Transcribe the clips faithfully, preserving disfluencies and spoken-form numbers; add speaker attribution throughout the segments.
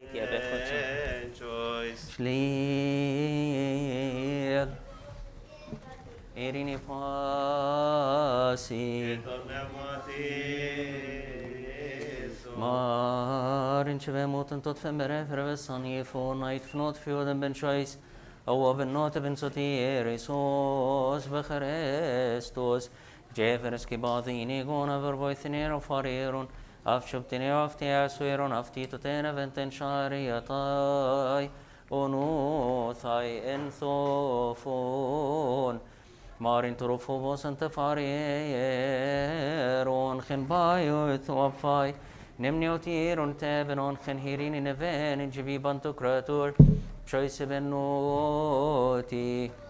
Speaker 1: يا بخوتهم
Speaker 2: شليل إيريني فاسي مارن شبه موتن tot fem berefer vesani for night fnot fjoden ben choice او ben not ben sotierisos becherestos Jefers kibadini gona vervoithinero farirun afshubtini aftiasuiron aftitotena venten shariatai onuthai enthofon Marin trofovos ante farieron gen baio ethopfai Nemneotiron tebenon gen hirin even in jivi bantu kratur choice benoti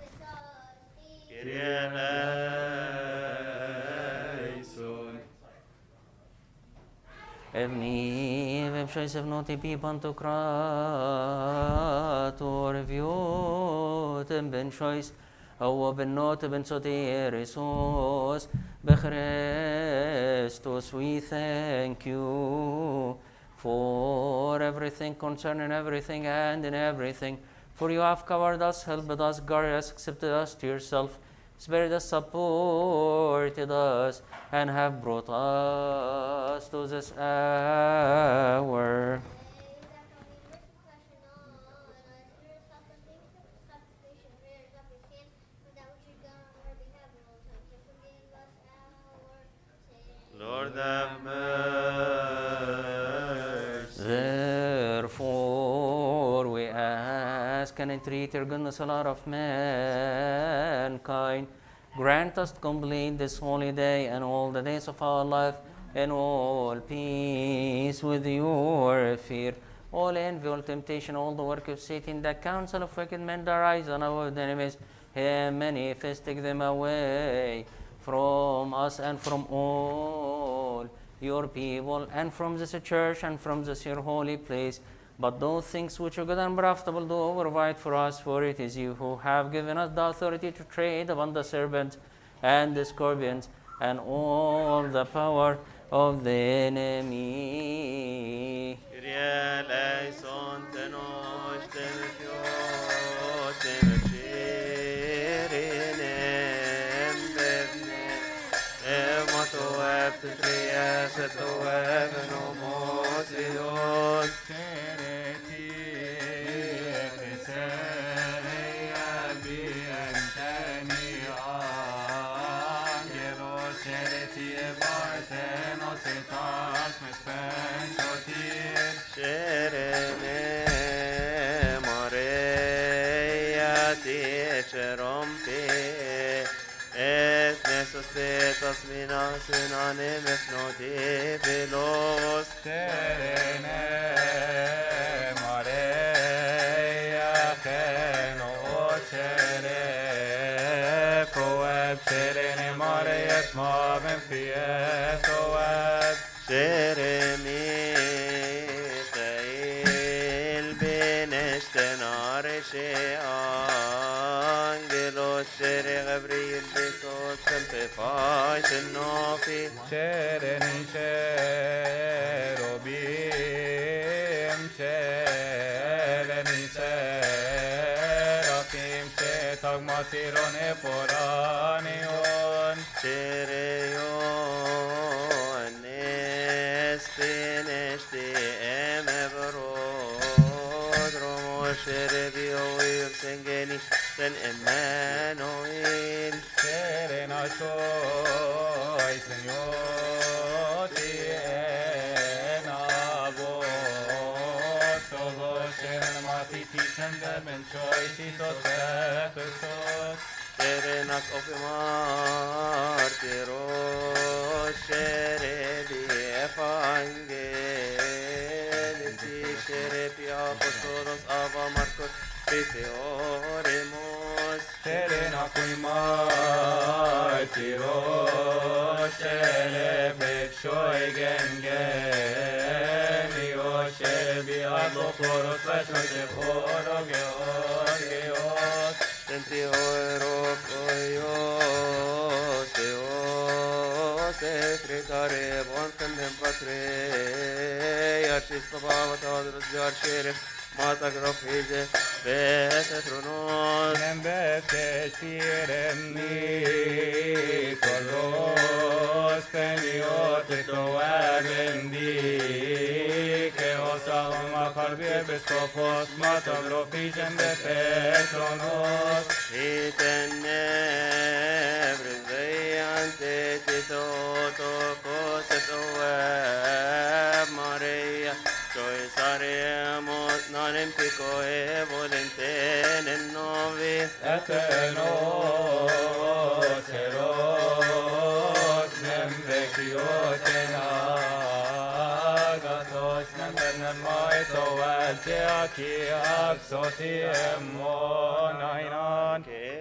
Speaker 2: Evni vem choice benoti bi bantu kratur viotem ben choice أو بالنوت بن سوتيريسوس بخريستوس we thank you for everything concerning everything and in everything for you have covered us, helped us, guarded us, accepted us to yourself, spared us, supported us, and have brought us to this hour.
Speaker 3: Lord have mercy.
Speaker 2: Therefore, we ask and entreat your goodness, O Lord of mankind. Grant us to complete this holy day and all the days of our life in all peace with your fear. All envy, all temptation, all the work of Satan, the counsel of wicked men that rise on our enemies, Him manifest, take them away from us and from all your people, and from this church and from this your holy place. But those things which are good and profitable do provide for us, for it is you who have given us the authority to tread upon the serpents and the scorpions and all the power of the enemy.
Speaker 3: Tasmina sinane mefnoti velos
Speaker 4: Terene Maria Keno Cere Proeb Terene Maria Smaven Fieto Web
Speaker 3: Jeremi Tail Benestenar She Angelos Shere Gabriel Besos Sempe Fash Nofi
Speaker 4: Cereni Cherubim Cereni Serafim Cetagmatirone Poranion
Speaker 3: Cereon Espinesti Emebrod Romo Sherebio Sengeni Sen Emmanuel
Speaker 4: Serena soy Señor tiene voz todos en matiti sendemen soy titos Jesús
Speaker 3: Serenak of Martiros Sherebi Evangelisi Sherebi Apostolos Ava Marcos Piteoremos
Speaker 4: Serena cui martiro celebret soi gengenio shebi adokoros vashos echoro georgios
Speaker 3: Senti oerok oios Eos Esritare Bonten Patre Jarshis Papa Tadros Jarshirif Mata Grofije Bete Tronos
Speaker 4: Nem betesiremni Kolos Peniot Toavendi Que osa Makar Vespers Mata Grofije Bete Tronos
Speaker 3: Itene Brindayante Tito Koset Oeb Maria Joy Saremos Nanem Pico E Volenten en Novi
Speaker 4: Etenos Eros Nem Vekiot Enagatos Nem Benemaito Elteaki Aksoti Emon Ainan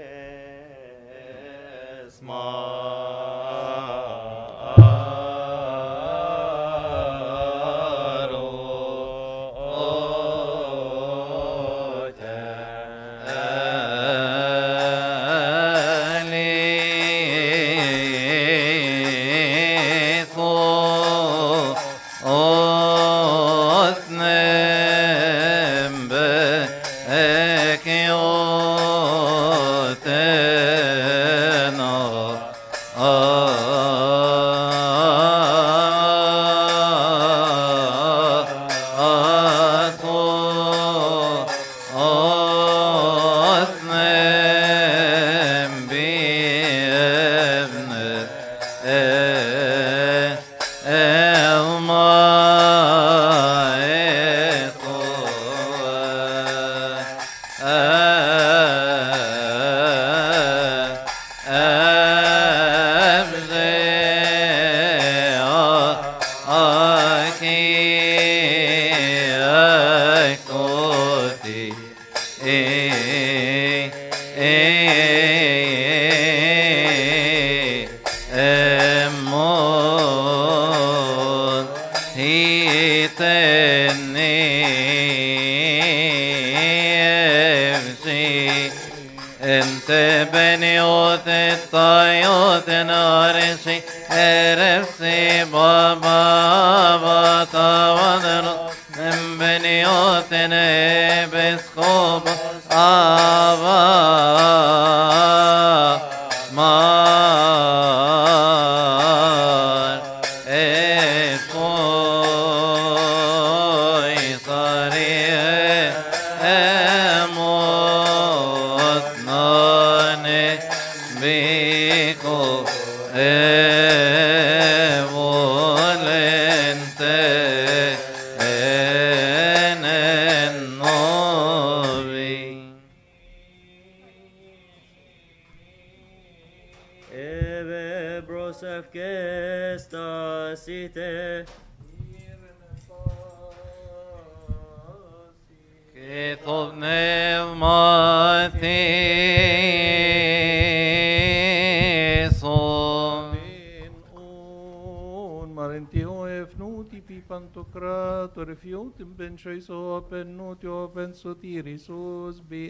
Speaker 1: Sotirisus bi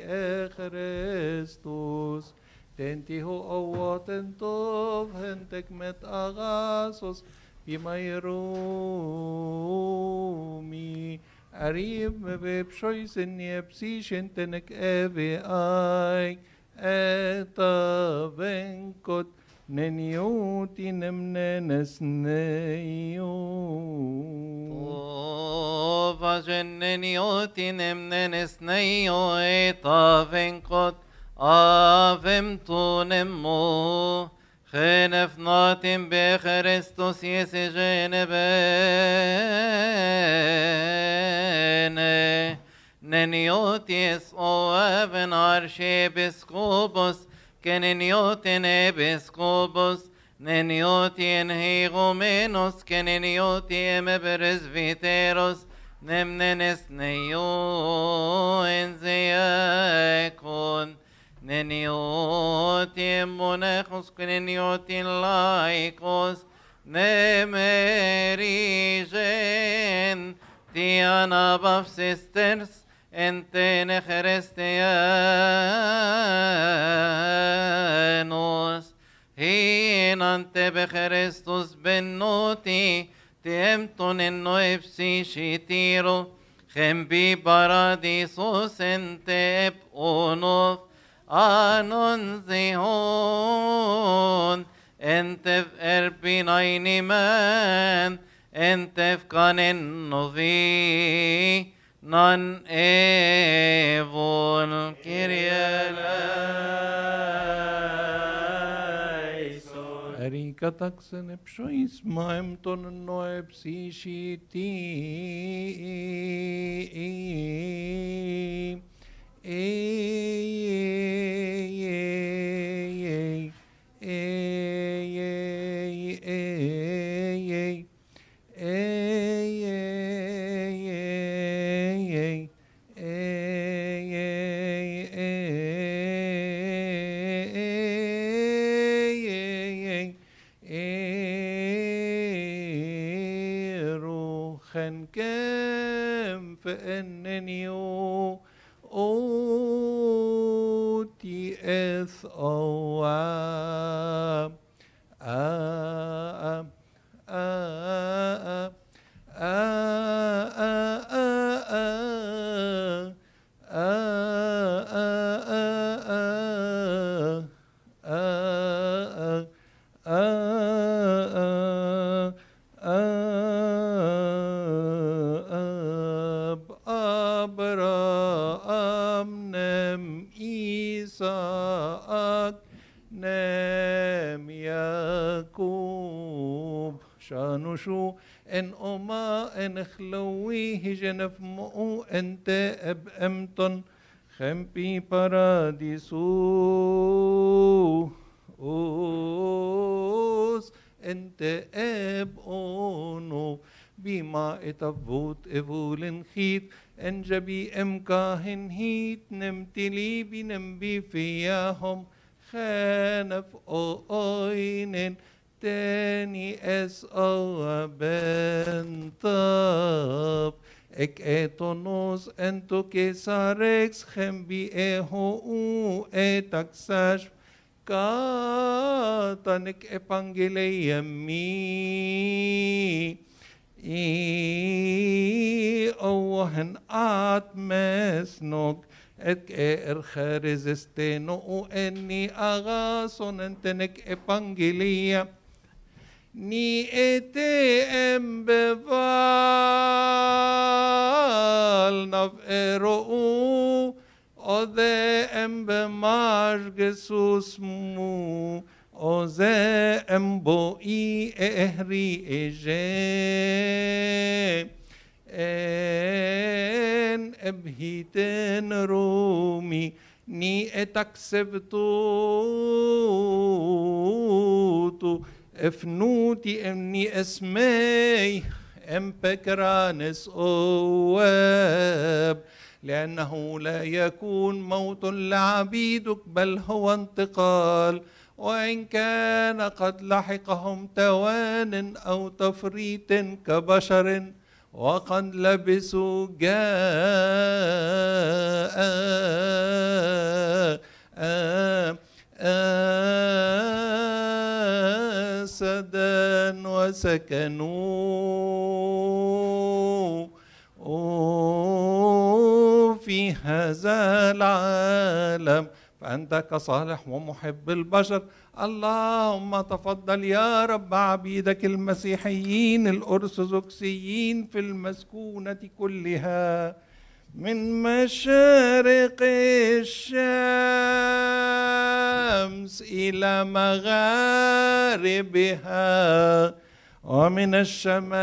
Speaker 1: Christus tentiho awaten tov hentek met agasos bimayrumi arib me bepshoisen yepsishen tenek eve ay eta venkot neniuti nemnenes neyo
Speaker 5: Vajenenioti nemnenes neio eta venkot avem tu nemo chenef natim be Christus Iesi genebene neniotis o even archiepiscopus keneniotin episcopus neniotin hegomenos keneniotim presbyteros nemnenes neio enzeakon neniotim monachos keneniotin laicos nemerigen tiana baptisters entene Christianos hin ante be Christus benoti Tempton en noepsi shitiro, Gembi paradisos entep onof, anon zihon, entef erpinainiman, entef kanen novi, nan evon Kyrie eleison.
Speaker 1: Erika taxen pshois maem ton no psishiti روحا كم فإنني أوتي إث أوام آم آم أبرام نم إيساك نم يعقوب شانوشو ان أما ان خلويه جنف مؤو انت اب امتن خمبي باراديسو اوس انت اب اونو بما اتفوت افولن خيت انجبي ام كاهن هيت نمتلي بنمبي فياهم خانف اوينن تاني اس او بنطاب اك اتونوس انتو كيساركس خمبي اهو او اتاكساش كاتنك ابانجيلي مي اي اوهن اتمسنوك اك ارخارزستينو اني اغاسون انتنك ابانجيليا ني اتي ام بفال نف ارو او ذا ام بماش جسوس مو او ذا ام بو اي اهري اجي ان ابهيتن رومي ني اتكسبتو افنوتي اني اسمي ام بكرانس اواب لانه لا يكون موت لعبيدك بل هو انتقال وان كان قد لحقهم توان او تفريط كبشر وقد لبسوا جاء أسدا وسكنوا في هذا العالم فأنت كصالح ومحب البشر اللهم تفضل يا رب عبيدك المسيحيين الأرثوذكسيين في المسكونة كلها من مشارق الشمس إلى مغاربها ومن الشمال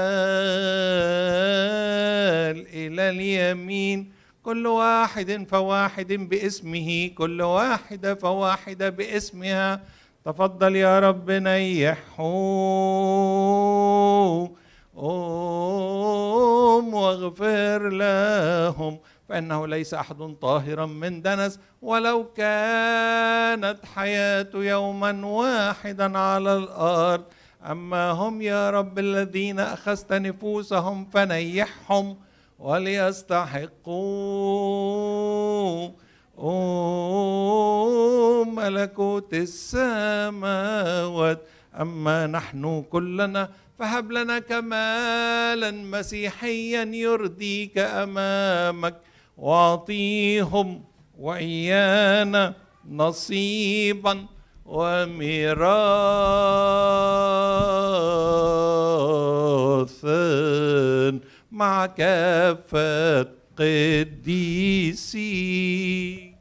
Speaker 1: إلى اليمين كل واحد فواحد باسمه كل واحدة فواحدة باسمها تفضل يا رب نيحوا أم واغفر لهم فإنه ليس أحد طاهرا من دنس ولو كانت حياته يوما واحدا على الأرض أما هم يا رب الذين أخذت نفوسهم فنيحهم وليستحقوا ملكوت السماوات أما نحن كلنا فهب لنا كمالا مسيحيا يرضيك أمامك، واعطيهم وإيانا نصيبا وميراثا مع كافة قديسي.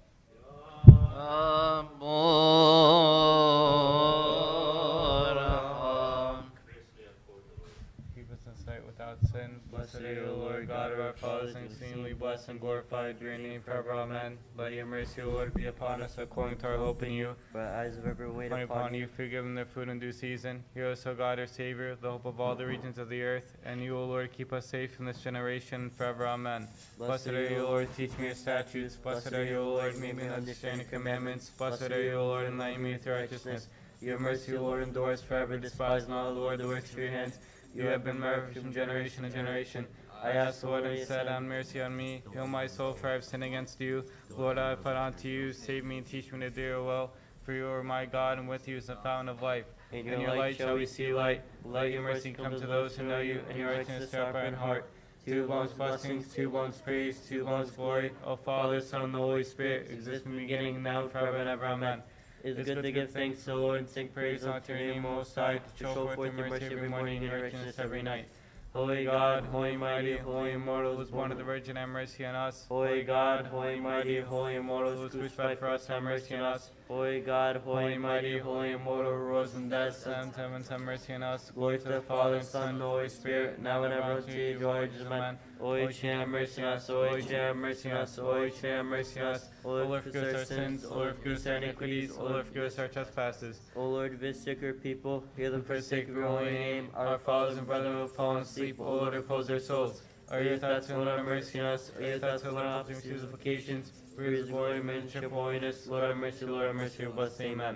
Speaker 4: Keep us in sight without sin. Blessed are you, Lord God of our fathers, and exceedingly blessed and glorified be your name forever. Amen. Let your mercy, O Lord, be upon us according to our hope in you.
Speaker 3: For eyes of every wait
Speaker 4: Upon,
Speaker 3: upon
Speaker 4: upon
Speaker 3: you.
Speaker 4: you, forgive them their food in due season. Hear us, O God, our Savior, the hope of all the regions of the earth. And you, O Lord, keep us safe from this generation forever. Amen. Blessed are you, O Lord, teach me your statutes. Blessed are you, O Lord, make me understand your commandments. Blessed are you, O Lord, enlighten me with your righteousness. Your mercy, O Lord, endures forever. Despise not, O Lord, the works of your hands. You have been marvelous from generation to generation. I ask, Lord, and said, have mercy on me. Heal my soul, for I have sinned against you. Lord, I have fled unto you. Save me and teach me to do your will. For you are my God, and with you is the fountain of life. In your, your light shall we see light. Let your mercy come to those who know you, and your righteousness to our upright heart. Two bones blessings, two bones praise, two bones glory. O Father, Son, and the Holy Spirit, exist from the beginning, now, and forever and ever. Amen. It is good to give thanks to the Lord and sing praise unto your name, Most High, to show forth your mercy every morning and your righteousness every night. Holy God, holy mighty, holy immortal, who was born of the Virgin, have mercy on us. Holy God, holy mighty, holy immortal, who was crucified for us, have mercy on us. Holy God, holy mighty, holy immortal, who rose from death, send heavens, have mercy on us. Glory to the Father, and Son, and the Holy Spirit, now and ever, unto the age of all ages. Amen. Holy Trinity, have mercy on us. Holy Trinity, have mercy on us. Holy Trinity, have mercy on us. O Lord, forgive us our sins. O Lord, forgive us our iniquities. O Lord, forgive us our trespasses. O Lord, visit your people. Hear them for the sake of your holy name. Our fathers and brethren who have fallen asleep, O Lord, repose their souls. Are your thoughts, O Lord, have mercy on us. Are your thoughts, O Lord, have mercy on us. Supplications. For his glory, mention holiness. Lord, have mercy. Lord, have mercy. Bless. Amen.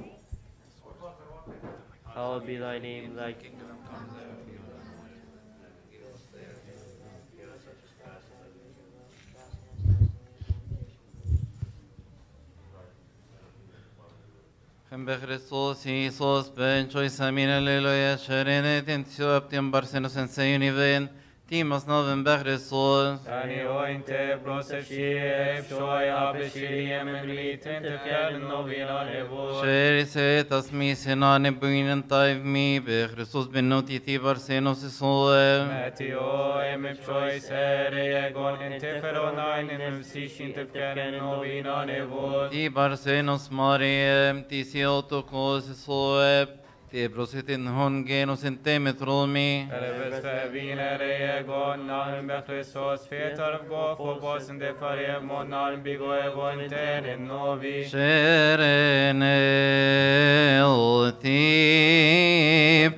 Speaker 4: Hallowed be thy name. Thy kingdom comes.
Speaker 5: Christos Jesus ben choice amina leloya sharene tentio aptiam barsenos en seuniven timas noven Christos
Speaker 4: Ani ointe prosepsi epshoi abeshiri emengli tente fjern novina nevo
Speaker 5: Sheri setas mi senane buinen taiv mi be Christos ben notiti barsenos soe
Speaker 4: Metio emepshoi sere egon ente feronain in sishin te fjern novina nevo
Speaker 5: ti barsenos Mariam ti siotokos soe ti prosetin hongenos in temetromi
Speaker 4: Eleveste vinere egon nahen be Christos fetar go phobos in de farie monan bigo egon ten novi
Speaker 5: Sherene ti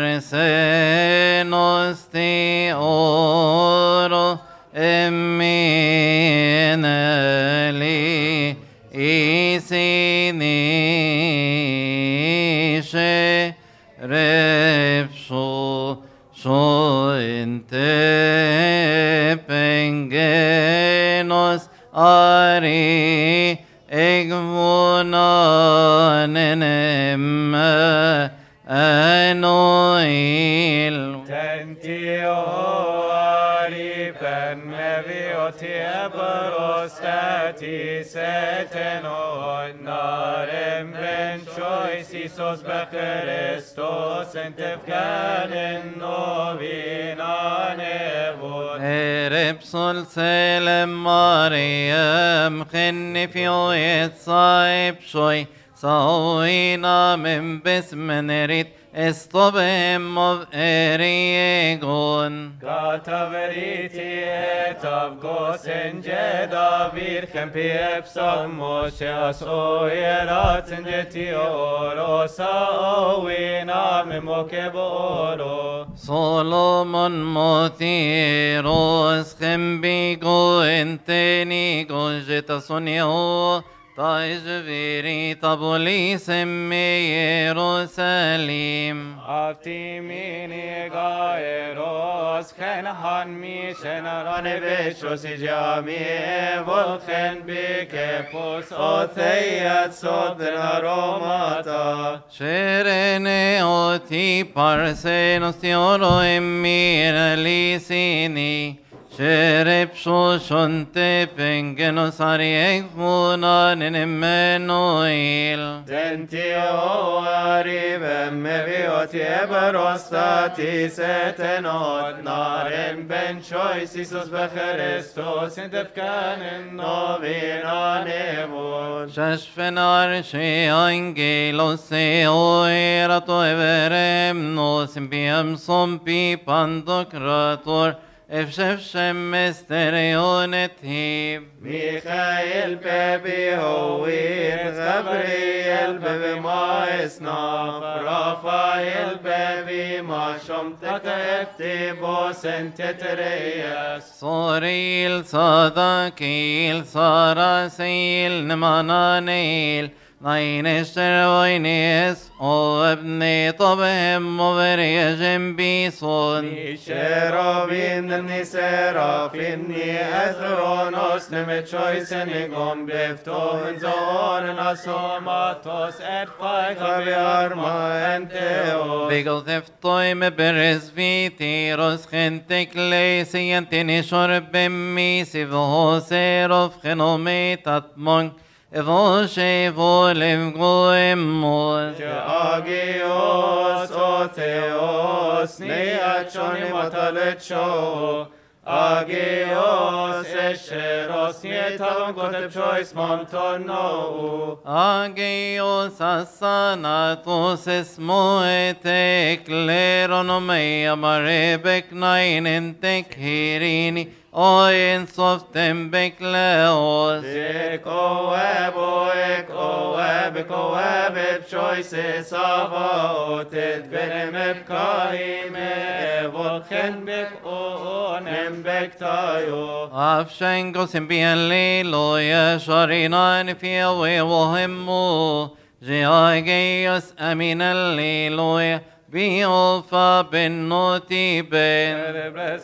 Speaker 5: parsenos ti oro emineli isinisce repso so in te pengenos ari egvonanenem anoil
Speaker 4: Tentio ari per nevioti eberostati seteno narem benchois Isos be Christos entefkalen novina nevot
Speaker 5: Erepsol selem Mariam khenni fioyet saib shoy Sauina min besmenerit estobem of eriegon
Speaker 4: Gata veriti et av gosen jeda virgen piepsam Mosheas oierat en oro sauina memokeboro
Speaker 5: Solomon motiros gembigo entenigo jetasonio طيجبيري طبولي سمي يروساليم
Speaker 4: Aftimini gaeros ken han mi generane vechos i jami volken bikepos otheiat soten aromata.
Speaker 5: Sherene oti parsenos tioro emira lisini Sherep shoshonte pengenos ariek munan in Emmanuel
Speaker 3: Tentio arivem mevioti eberostati setenot naren ben chois Isus becherestos in tefkanen novina nevot.
Speaker 5: Shashfenar she angelos se oerato everem nos impiam sompi pandokrator Efshefshem misterionet hib
Speaker 3: Michael bebi hoir, Gabriel bebi ma esnaf, Raphael bebi ma shomtek eptibos entetreyas.
Speaker 5: Soril Sadakil Sarasil Nemananil Nainester Vainis O Ebni Tobem Overyajim Bison
Speaker 3: Cherubim ni serafim ni ethronos nemechoisen igom befton zon nasomatos et faika arma enteo.
Speaker 5: Bigel Teftoi me beres vitiros Gentek lesi antini shorbim misi Vohoserov genometat monk Evoshe volem goemor
Speaker 3: Agios o theos ni achoni matalecho. Agios esheros ni tavan kotep chois monton no.
Speaker 5: Agios asanatos esmoete kleronomea marebek nainentek hirini Oin softem bekleos
Speaker 3: Eko ebo eko eb eko eb eb choices avaot et benem eb kaime evolchen bek onem bek tayo.
Speaker 5: Afshengos imbian leloya sharinan fia wewohemu Geageos aminal leloya Biofa ben noti ben
Speaker 4: Cerebres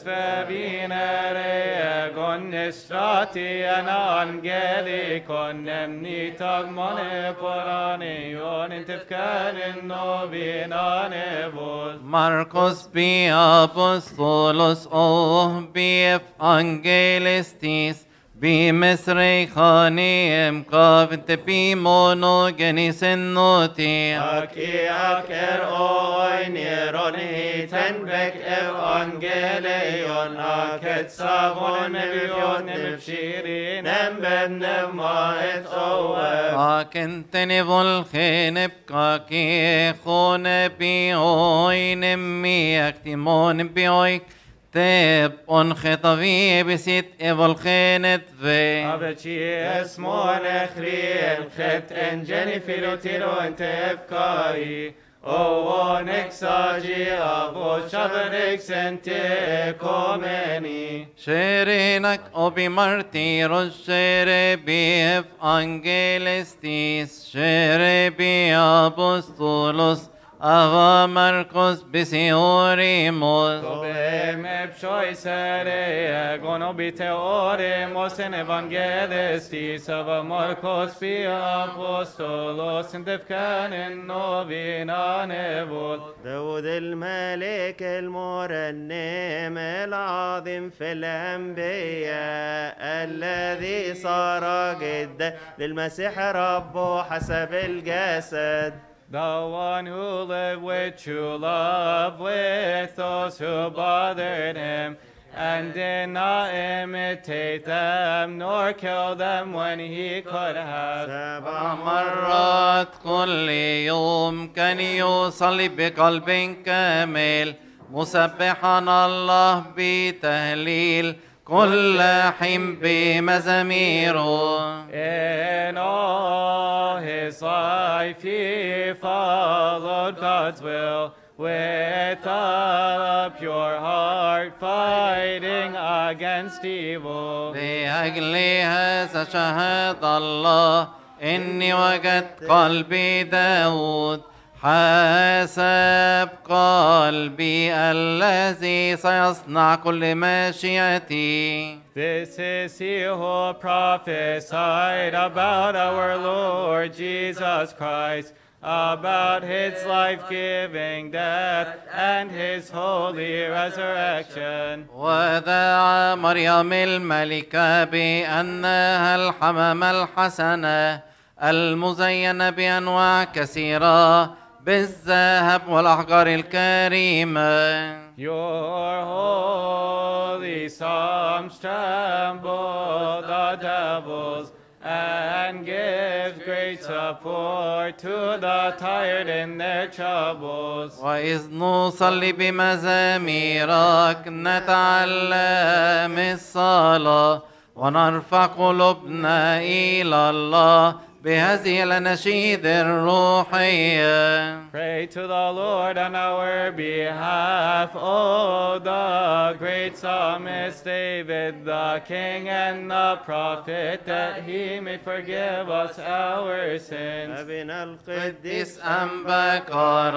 Speaker 4: verbinere gonnestrati an angelicon nemnitag mone poranion intifcanin novina nevos.
Speaker 5: Marcos bi apostolos o bif angelistis bi mesrei khanim kavte bi monogenis noti
Speaker 3: Aki aker oi nironi ten bek evangelion aket savon nevion nevshiri nemben nevma et oev.
Speaker 5: Akenteni volkhenep kaki khone bi oinem mi aktimon bi oik Teb on khetavi bisit evolkhenet ve
Speaker 3: Aveci esmon echrien chet en genifilo tiro en tepkai. O on exagi avo shaverex ente komeni.
Speaker 5: Sherenak obi martiros shere bi angelestis shere bi apostolos Ava Marcos bisiorimos
Speaker 4: Tobem eb choisere gonobite oremos en evangelistis ava Marcos bi apostolos intifcanin novina nevot.
Speaker 3: داود الملك المرنم العظيم في الأنبياء الذي صار جدا للمسيح ربه حسب الجسد.
Speaker 4: The one who lived with true love with those who bothered him and did not imitate them nor kill them when he could have.
Speaker 3: سبع
Speaker 5: مرات كل يوم كان يصلي بقلب كامل مسبحا الله بتهليل كل حين بمزاميره
Speaker 4: In all his life he followed God's will with a pure heart, fighting against evil.
Speaker 5: لأجل هذا شهد الله إني وجدت قلبي داود حسب قلبي الذي سيصنع كل مشيئتي.
Speaker 4: This is he who prophesied about our Lord Jesus Christ, about his life-giving death and his holy resurrection.
Speaker 5: ودعا مريم الملكة بأنها الحمامة الحسنة المزينة بأنواع كثيرة بالذهب والأحجار الكريمة.
Speaker 4: Your holy psalms tremble the devils and give great support to the tired in their troubles.
Speaker 5: وإذ نصلي بمزاميرك نتعلم الصلاة ونرفع قلوبنا إلى الله بهذه الأناشيد الروحية.
Speaker 4: Pray to the Lord on our behalf, O the great psalmist David, the king and the prophet, that he may forgive us our sins.
Speaker 3: أبنا
Speaker 5: قديس
Speaker 3: القديس
Speaker 5: أنبكر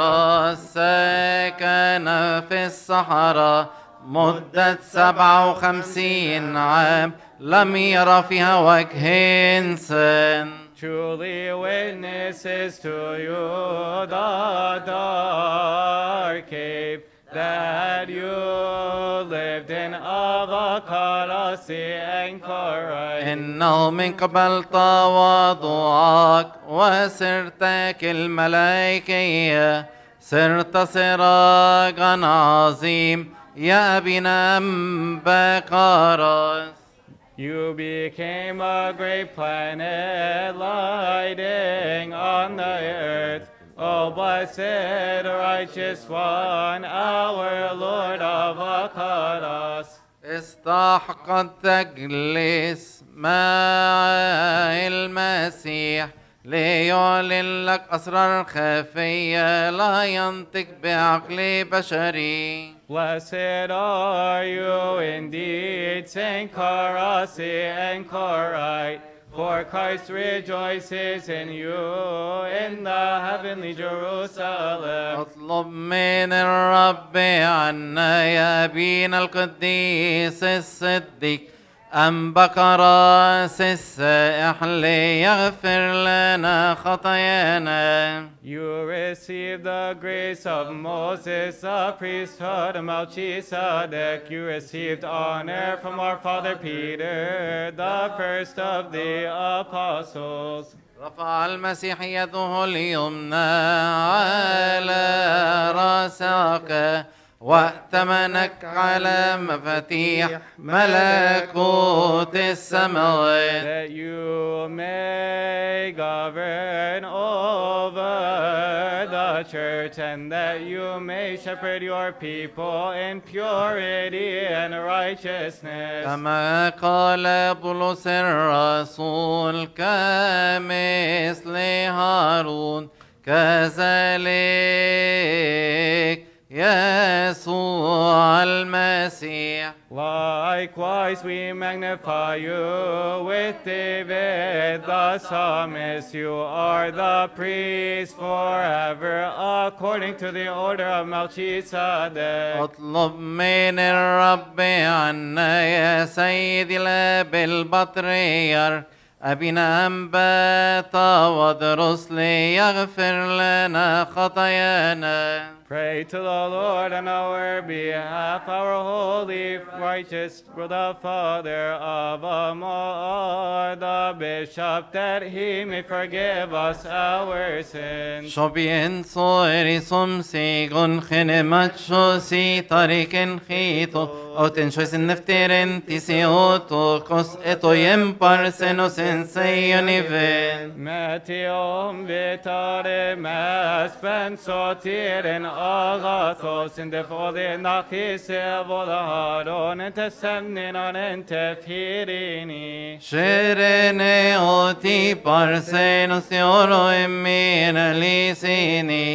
Speaker 5: سكن في الصحراء مدة سبعة وخمسين عام لم يرى فيها وجه إنسان.
Speaker 4: Truly witnesses to you the dark cave that you lived in Avocado and Corinth.
Speaker 5: إنه من قبل تواضعك وسرت كالملائكية صرت سراجا عظيم يا أبينا أنبكر.
Speaker 4: You became a great planet lighting on the earth. O blessed righteous one, our Lord of Akados.
Speaker 5: استحقت تجلس مع المسيح ليعلن لك أسرار خفية لا ينطق بعقل بشري.
Speaker 4: Blessed are you indeed, Saint Carasi and Corite, for Christ rejoices in you in the heavenly Jerusalem.
Speaker 5: اطلب من الرب عنا يا أبينا القديس الصديق أنبكر السائح ليغفر لنا خطايانا.
Speaker 4: You received the grace of Moses, the priesthood of Melchizedek. You received honor from our father Peter, the first of the apostles.
Speaker 5: رفع المسيح يده اليمنى على راسك وأتمنك على مفاتيح ملكوت السماوات.
Speaker 4: That you may govern over the church, and that you may shepherd your people in purity and righteousness.
Speaker 5: كما قال بولس الرسول كمثل هارون كذلك يسوع المسيح.
Speaker 4: Likewise, we magnify you with David the psalmist. You are the priest forever, according to the order of Melchizedek.
Speaker 5: اطلب من الرب عنا يا سيدي الاب البطريرك أبينا أنبات وادرس ليغفر لنا خطايانا.
Speaker 4: Pray to the Lord on our behalf, our holy, righteous, the Father of Amor, the Bishop, that he may forgive us our sins.
Speaker 5: شبين صوري سمسيغن خنمت شوسي طريقن خيتو أو تنشويس النفتيرن تيسيوتو قص إتو يمبر سنو سنسيوني فين.
Speaker 4: Metium vitare mas pensotiren agathos in the foli nachise volaron and tessemninon and tefirini.
Speaker 5: شيرني أوتي بارسينو سيورو إمين ليسيني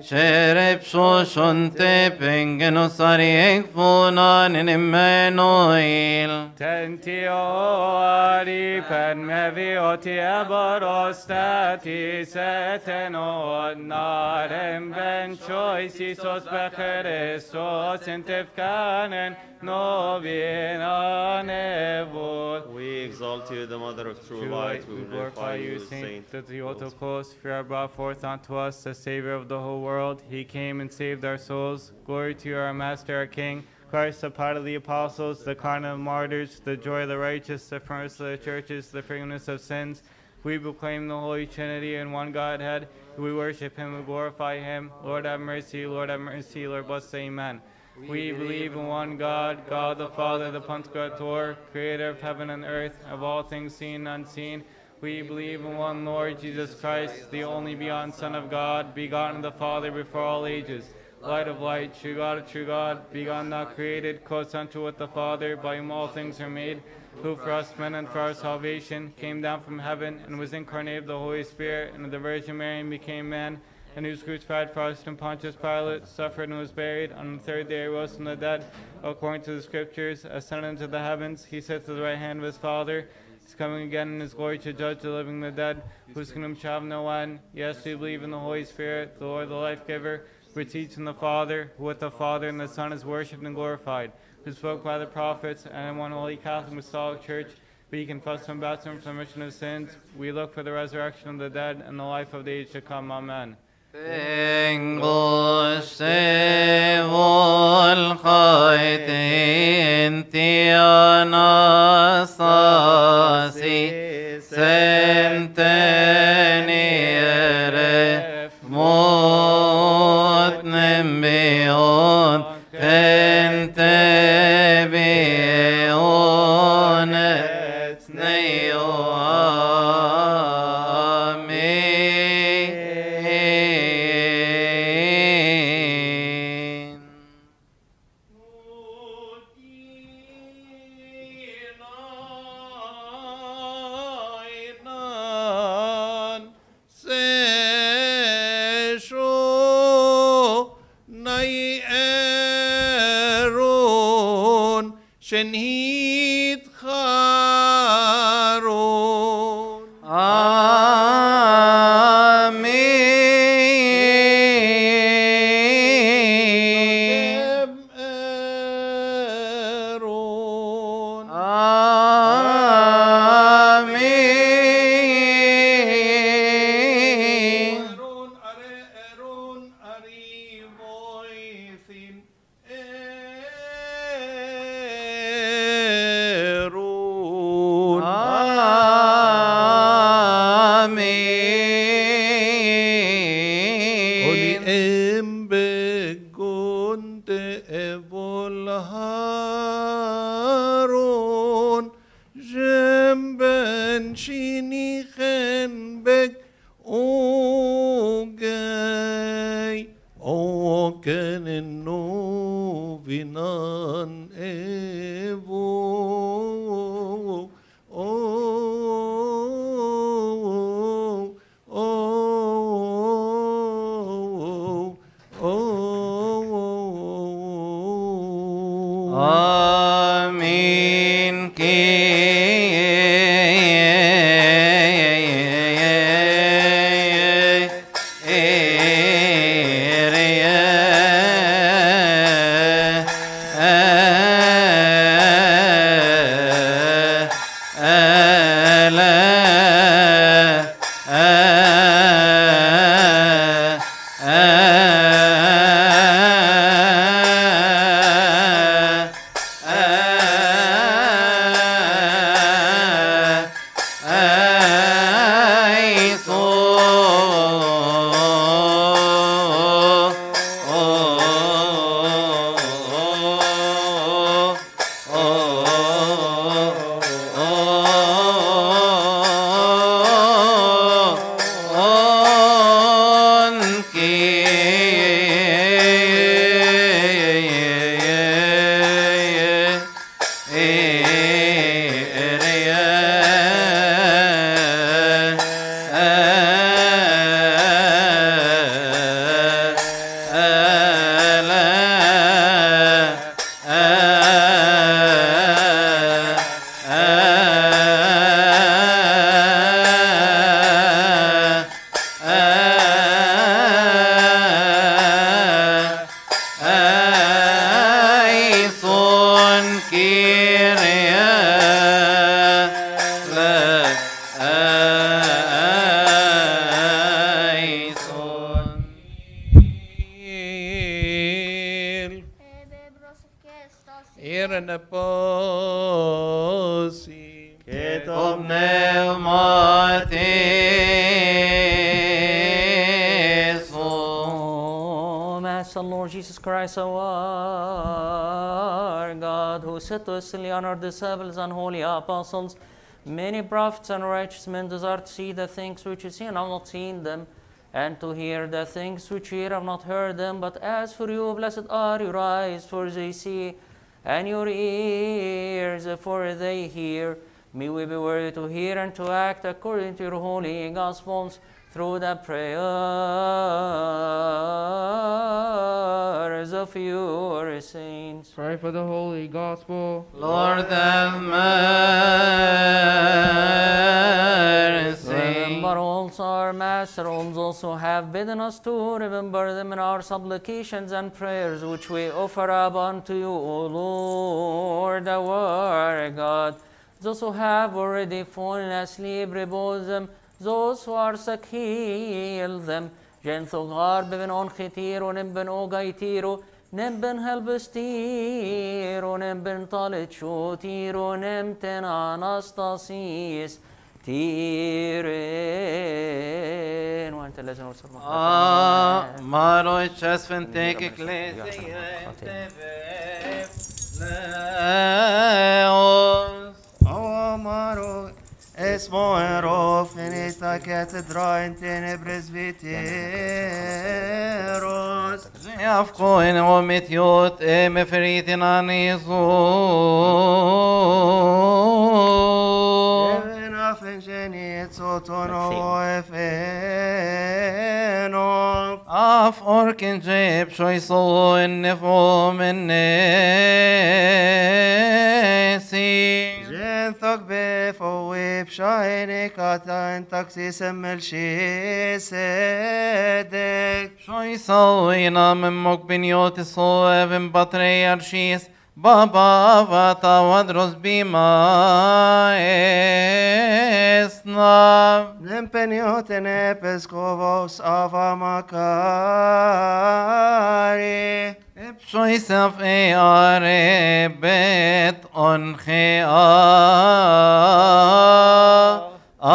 Speaker 5: Sherep shoshonte pengenos ariek funan in Emmanuel.
Speaker 4: Tentio ari pen mevioti aborostati seteno narem ben choisisos becherestos intifkanen novena nevot.
Speaker 3: We exalt you, the Mother of true
Speaker 4: True
Speaker 3: light.
Speaker 4: light, we glorify you, Saint, that the Orthodox fear brought forth unto us the Savior of the whole world. He came and saved our souls. Glory to you, our Master, our King, Christ, the part of the apostles, the crown of martyrs, the joy of the righteous, the furnace of the churches, the forgiveness of sins. We proclaim the Holy Trinity in one Godhead. We worship him, we glorify him. Lord have mercy, Lord have mercy, Lord bless, amen. We believe in one God, God the Father, the Pantocrator, creator of heaven and earth, of all things seen and unseen. We believe in one Lord Jesus Christ, the only begotten Son of God, begotten of the Father before all ages, light of light, true God of true God, begotten not created, co-essential with the Father, by whom all things are made, who for us men and for our salvation came down from heaven and was incarnated of the Holy Spirit and of the Virgin Mary and became man, and who was crucified for us in Pontius Pilate, suffered and was buried. On the third day he rose from the dead, according to the Scriptures, ascended into the heavens. He sits at the right hand of his Father. He's coming again in his glory to judge the living and the dead, whose kingdom shall have no end. Yes, we believe in the Holy Spirit, the Lord, the life-giver, who teaches in the Father, who with the Father and the Son is worshipped and glorified, who spoke by the prophets, and in one holy Catholic Apostolic Church, we confess and baptism for the remission of sins. We look for the resurrection of the dead and the life of the age to come. Amen.
Speaker 5: Tengo sevol khaitin tianasasi senteniere mot nembion pentebion et neo
Speaker 1: شنهيد خارون
Speaker 5: آمين
Speaker 1: أرون
Speaker 5: آمين
Speaker 1: أرون أري أرون أري مويثين أرون قولي
Speaker 5: آمين
Speaker 1: ام بكنت ابول هارون جنبن شيني خنبك اوجاي او كان النوبينان ابو Oh, oh, oh, oh, oh.
Speaker 2: Jesus Christ, our God, who said to us, honor disciples and holy apostles, many prophets and righteous men desire to see the things which you see and have not seen them, and to hear the things which you hear have not heard them. But as for you, blessed are your eyes, for they see, and your ears, for they hear. May we be worthy to hear and to act according to your holy Gospels, through the prayers of your saints.
Speaker 6: Pray for the Holy Gospel.
Speaker 5: Lord have mercy.
Speaker 2: Remember also our Master also have bidden us to remember them in our supplications and prayers, which we offer up unto you, O Lord our God. Those who have already fallen asleep, repose them. Those who are sick, heal them. Genthogar ben on khitiro, nimben ogaitiro, nimben helbestiro, nimben talichotiro, nimten anastasis, tiren. وانت لازم نوصل
Speaker 5: Ah, maro e chesfente che ecclesia leos.
Speaker 7: Oh, maro. Esmo ero finita cathedra in tenebres viteros.
Speaker 5: Afko in omitiot e me feritin anisu.
Speaker 7: Even affingeni sotono efeno.
Speaker 5: Af orkin jeb shoiso in nefom in nesi.
Speaker 7: Genthok befo web shine kata in taxi semmel shisedek.
Speaker 5: Shoiso ina men mokbiniot so even patriarchis. Baba vata vadros bima esna.
Speaker 7: Nempenioten episcovos ava Makari.
Speaker 5: Shoisaf e are bet on khea a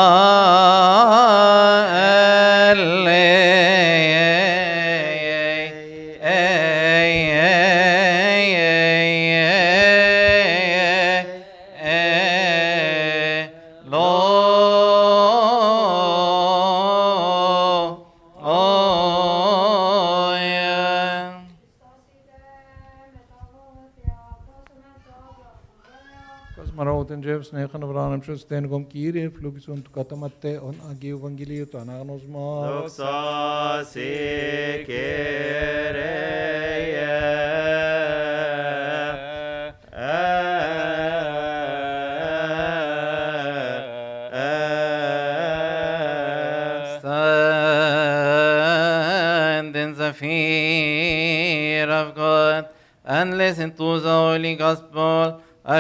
Speaker 1: Snegen Abraham Schusten gom Kyrie flugis und katamate on agi evangeliet anagnos ma.
Speaker 3: Doxa
Speaker 5: Stand in the fear of God and listen to the Holy Gospel. A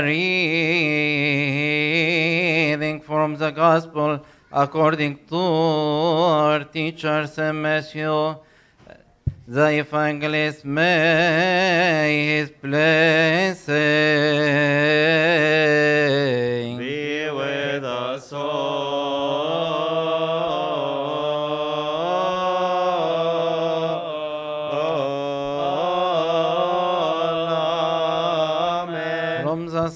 Speaker 5: reading from the Gospel according to our teacher Matthew. The evangelist may his blessing
Speaker 3: be with us all.
Speaker 5: From the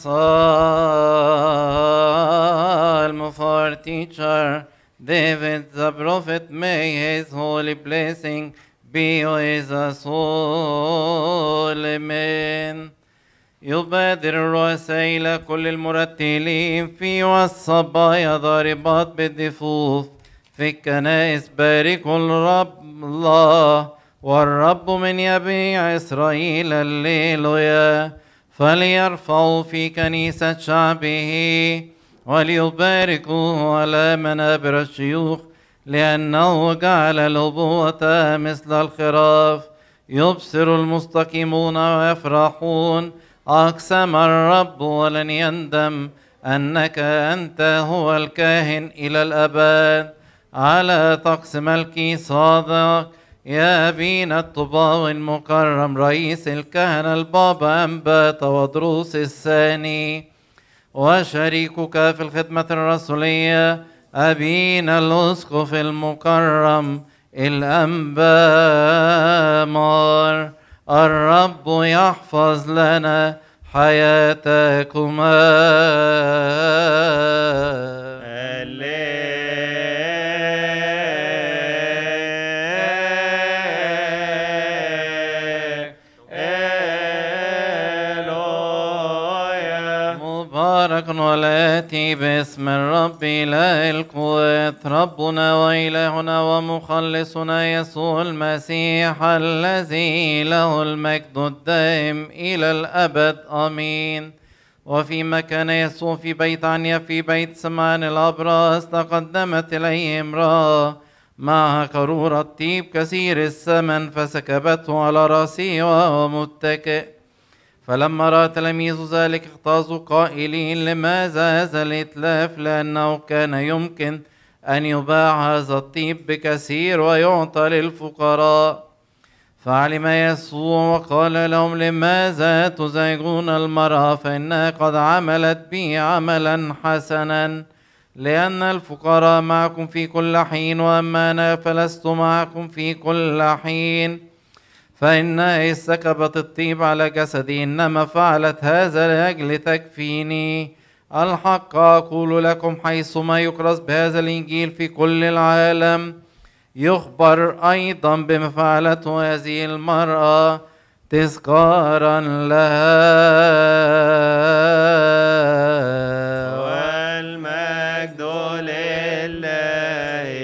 Speaker 5: Psalm of our teacher David the prophet, may his holy blessing be with us all. Amen. يبادر الرؤساء إلى كل المرتلين في والصبايا ضاربات بالدفوف في الكنائس باركوا الرب الله والرب من يبيع إسرائيل الليلويا فليرفعوا في كنيسة شعبه وليباركوا على منابر الشيوخ لأنه جعل الأبوة مثل الخراف يبصر المستقيمون ويفرحون. أقسم الرب ولن يندم أنك أنت هو الكاهن إلى الأبد على طقس ملكي صادق. يا أبينا الطباوي المكرم رئيس الكهنة البابا أنبا تودروس الثاني وشريكك في الخدمة الرسولية أبينا الأسقف المكرم الأنبا مار. الرب يحفظ لنا حياتكما. مبارك والآتي باسم الرب إله القوات ربنا وإلهنا ومخلصنا يسوع المسيح الذي له المجد الدائم إلى الأبد آمين. وفيما كان يسوع في بيت عنيا في بيت سمعان الأبرص تقدمت إليه امرأة معها قارورة طيب كثير الثمن فسكبته على رأسه وهو متكئ. فلما رأى تلاميذ ذلك اغتاظوا قائلين لماذا هذا الإتلاف لأنه كان يمكن أن يباع هذا الطيب بكثير ويعطى للفقراء. فعلم يسوع وقال لهم لماذا تزعجون المرأة فإنها قد عملت بي عملا حسنا لأن الفقراء معكم في كل حين وأما أنا فلست معكم في كل حين. فإنها سكبت الطيب على جسدي إنما فعلت هذا لأجل تكفيني. الحق أقول لكم حيثما يكرز بهذا الإنجيل في كل العالم يخبر أيضا بما فعلته هذه المرأة تذكارا لها.
Speaker 3: والمجد لله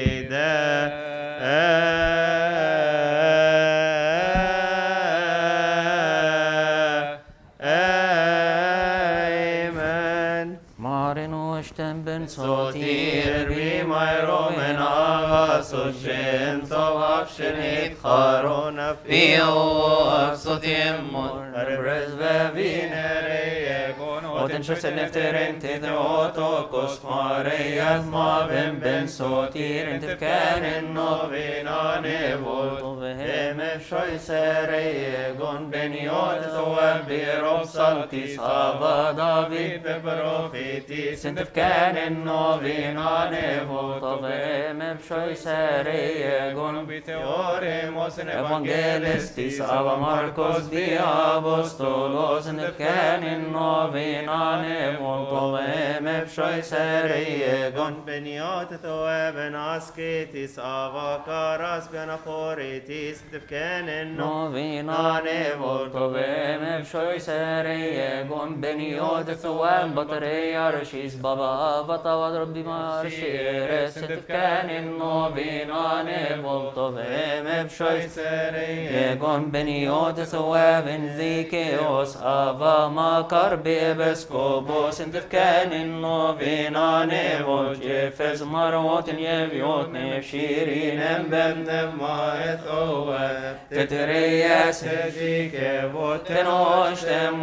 Speaker 3: دائما.
Speaker 2: Maren Osten
Speaker 3: Sotir vi mig romen avas och känns av avskönhet charona
Speaker 5: Vi oavsåt jämmor
Speaker 3: Arbetsvä viner egon och den kötsen efter en tid åt och oss Maria maven ben sotir inte kären och vinan evot Heme sjöjser egon ben jot och blir om saltis ava David profetis inte kären och vinan evot och heme sjöjser egon Teoremos en evangelistis ava Marcos di apostolos en känin novinan evont och heme sjöjser egon Beniatet och även asketis ava karas benaforitis inte känin novinan evont och heme sjöjser egon Beniatet och även batteriarskis baba avata vad rabbi marscheres inte känin novinan evont och heme sjöjser egon Beniatet och även Zikeos ava Makar bebeskobos inte känin novinan evont Jefes marotin jeviot nevshirin emben nevmaet oe Teterejas hejikevot tenostem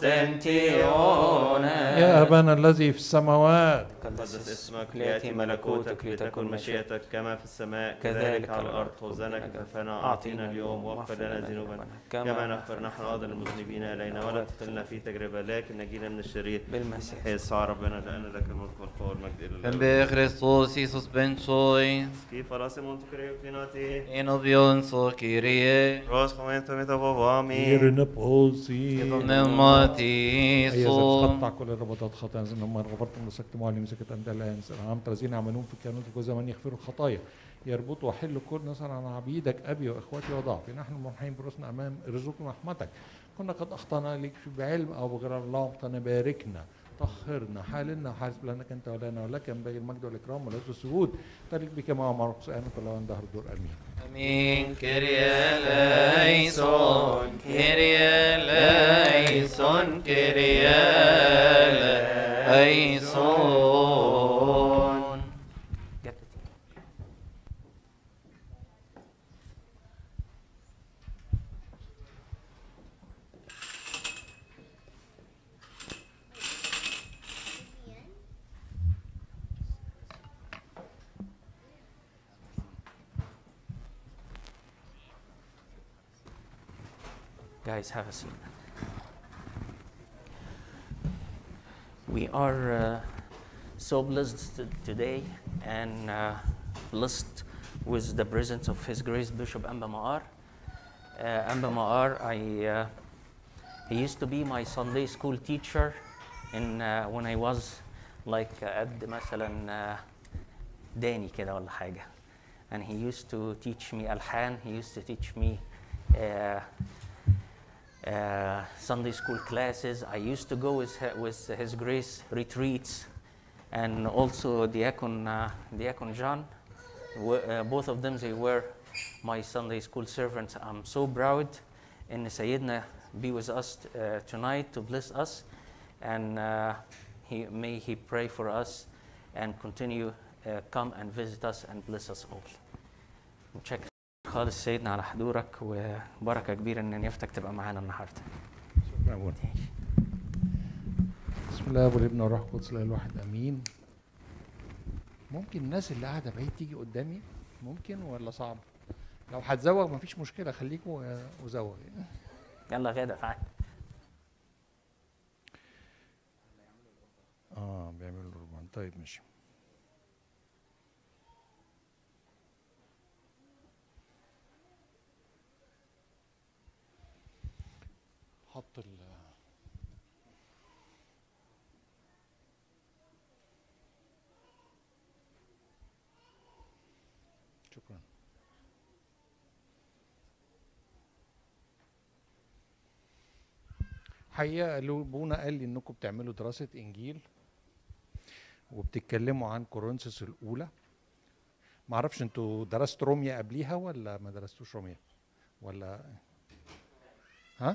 Speaker 3: ostentione
Speaker 1: يا أبانا الذي في السماوات
Speaker 3: قدس اسمك ليأتي ملكوتك لتكن مشيئتك كما في السماء كذلك على الأرض خبزنا كفافنا أعطينا اليوم واغفر لنا ذنوبنا كما نغفر نحن أيضا المذنبين إلينا ولا تدخلنا في تجربة لكن نجينا من الشرير
Speaker 2: بالمسيح
Speaker 3: يسوع ربنا لأن لك الملك والقوة والمجد إلى الأبد.
Speaker 5: بخريستوس يسوس بن شوي
Speaker 3: كيف راسمون تكريو كليناتي
Speaker 5: إنو بيونسو كيريه
Speaker 3: روز خمينتو ميتابوامي
Speaker 1: نبوسي
Speaker 5: نماتي
Speaker 1: أيها
Speaker 5: سو
Speaker 1: تقطع كل الرباطات خطايا زي ما غفرتم لسكتم وعلي مسكت أنت الآن سلام الذين يعملون في كانوا في زمن يغفروا الخطايا يربط وحل كل نصر عن عبيدك أبي وإخوتي وضعفي نحن منحين برسنا أمام رزقنا رحمتك كنا قد أخطأنا لك بعلم أو بغير الله باركنا طهرنا حالنا حاسب لأنك أنت ولنا ولك ينبغي المجد والإكرام والعز والسجود تارك بك مع مرقس آمن كل وان دهر دور أمين
Speaker 5: أمين كريا ليسون كريا ليسون كريا ليسون
Speaker 2: Guys, have a seat. We are uh, so blessed t- today and uh, blessed with the presence of His Grace Bishop Amba Makar. Uh, Amba Makar, I, uh, he used to be my Sunday school teacher in, uh, when I was like قد مثلا داني كده ولا حاجة. And he used to teach me ألحان, he used to teach me uh, uh, Sunday school classes. I used to go with, with His Grace retreats, and also Diakon, uh, Diakon John. Uh, both of them, they were my Sunday school servants. I'm so proud in Sayyidina be with us uh, tonight to bless us, and uh, he, may he pray for us and continue uh, come and visit us and bless us all. متشكر خالص سيدنا على حضورك، وبركة كبيرة ان نيافتك تبقى معانا النهارده.
Speaker 1: شكرا أبونا. بسم الله والابن والروح القدس الاله الواحد امين. ممكن الناس اللي قاعده بعيد تيجي قدامي؟ ممكن ولا صعب؟ لو هتزوغ مفيش مشكله، خليكوا وزوغ.
Speaker 2: يلا غدا تعال.
Speaker 1: اه بيعملوا الربان. طيب ماشي. حط ال شكرا. حقيقة قالوا ابونا قال لي انكم بتعملوا دراسة انجيل وبتتكلموا عن كورنثوس الاولى. ما اعرفش انتوا درستوا روميا قبليها ولا ما درستوش روميا ولا ها؟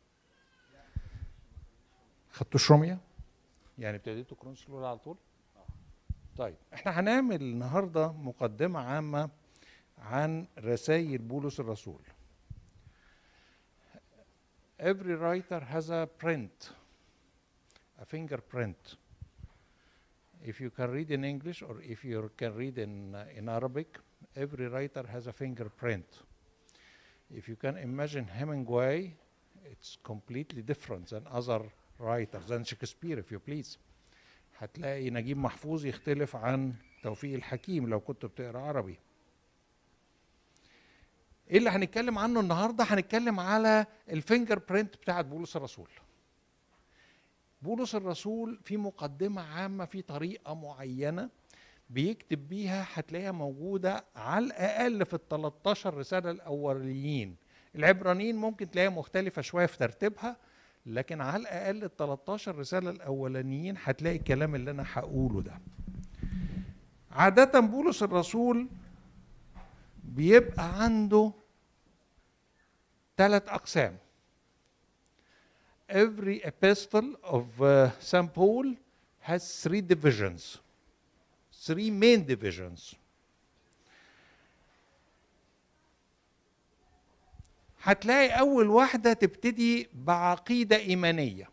Speaker 1: خدتوش روميا؟ يعني ابتديتوا كورنثوس الاولى على طول؟ طيب احنا هنعمل النهارده مقدمة عامة عن رسائل بولس الرسول. Every writer has a print, a fingerprint. If you can read in English or if you can read in, uh, in Arabic, every writer has a fingerprint. If you can imagine Hemingway, it's completely different than other writers, than Shakespeare if you please. هتلاقي نجيب محفوظ يختلف عن توفيق الحكيم لو كنت بتقرأ عربي. ايه اللي هنتكلم عنه النهارده؟ هنتكلم على الفينجر برينت بتاعت بولس الرسول. بولس الرسول في مقدمه عامه، في طريقه معينه بيكتب بيها، هتلاقيها موجوده على الاقل في ال تلتاشر رساله الاوليين. العبرانيين ممكن تلاقيها مختلفه شويه في ترتيبها، لكن على الاقل ال تلتاشر رساله الاولانيين هتلاقي الكلام اللي انا هقوله ده. عاده بولس الرسول بيبقى عنده ثلاث أقسام. Every epistle of uh, Saint Paul has three divisions, three main divisions. هتلاقي أول واحدة تبتدي بعقيدة إيمانية،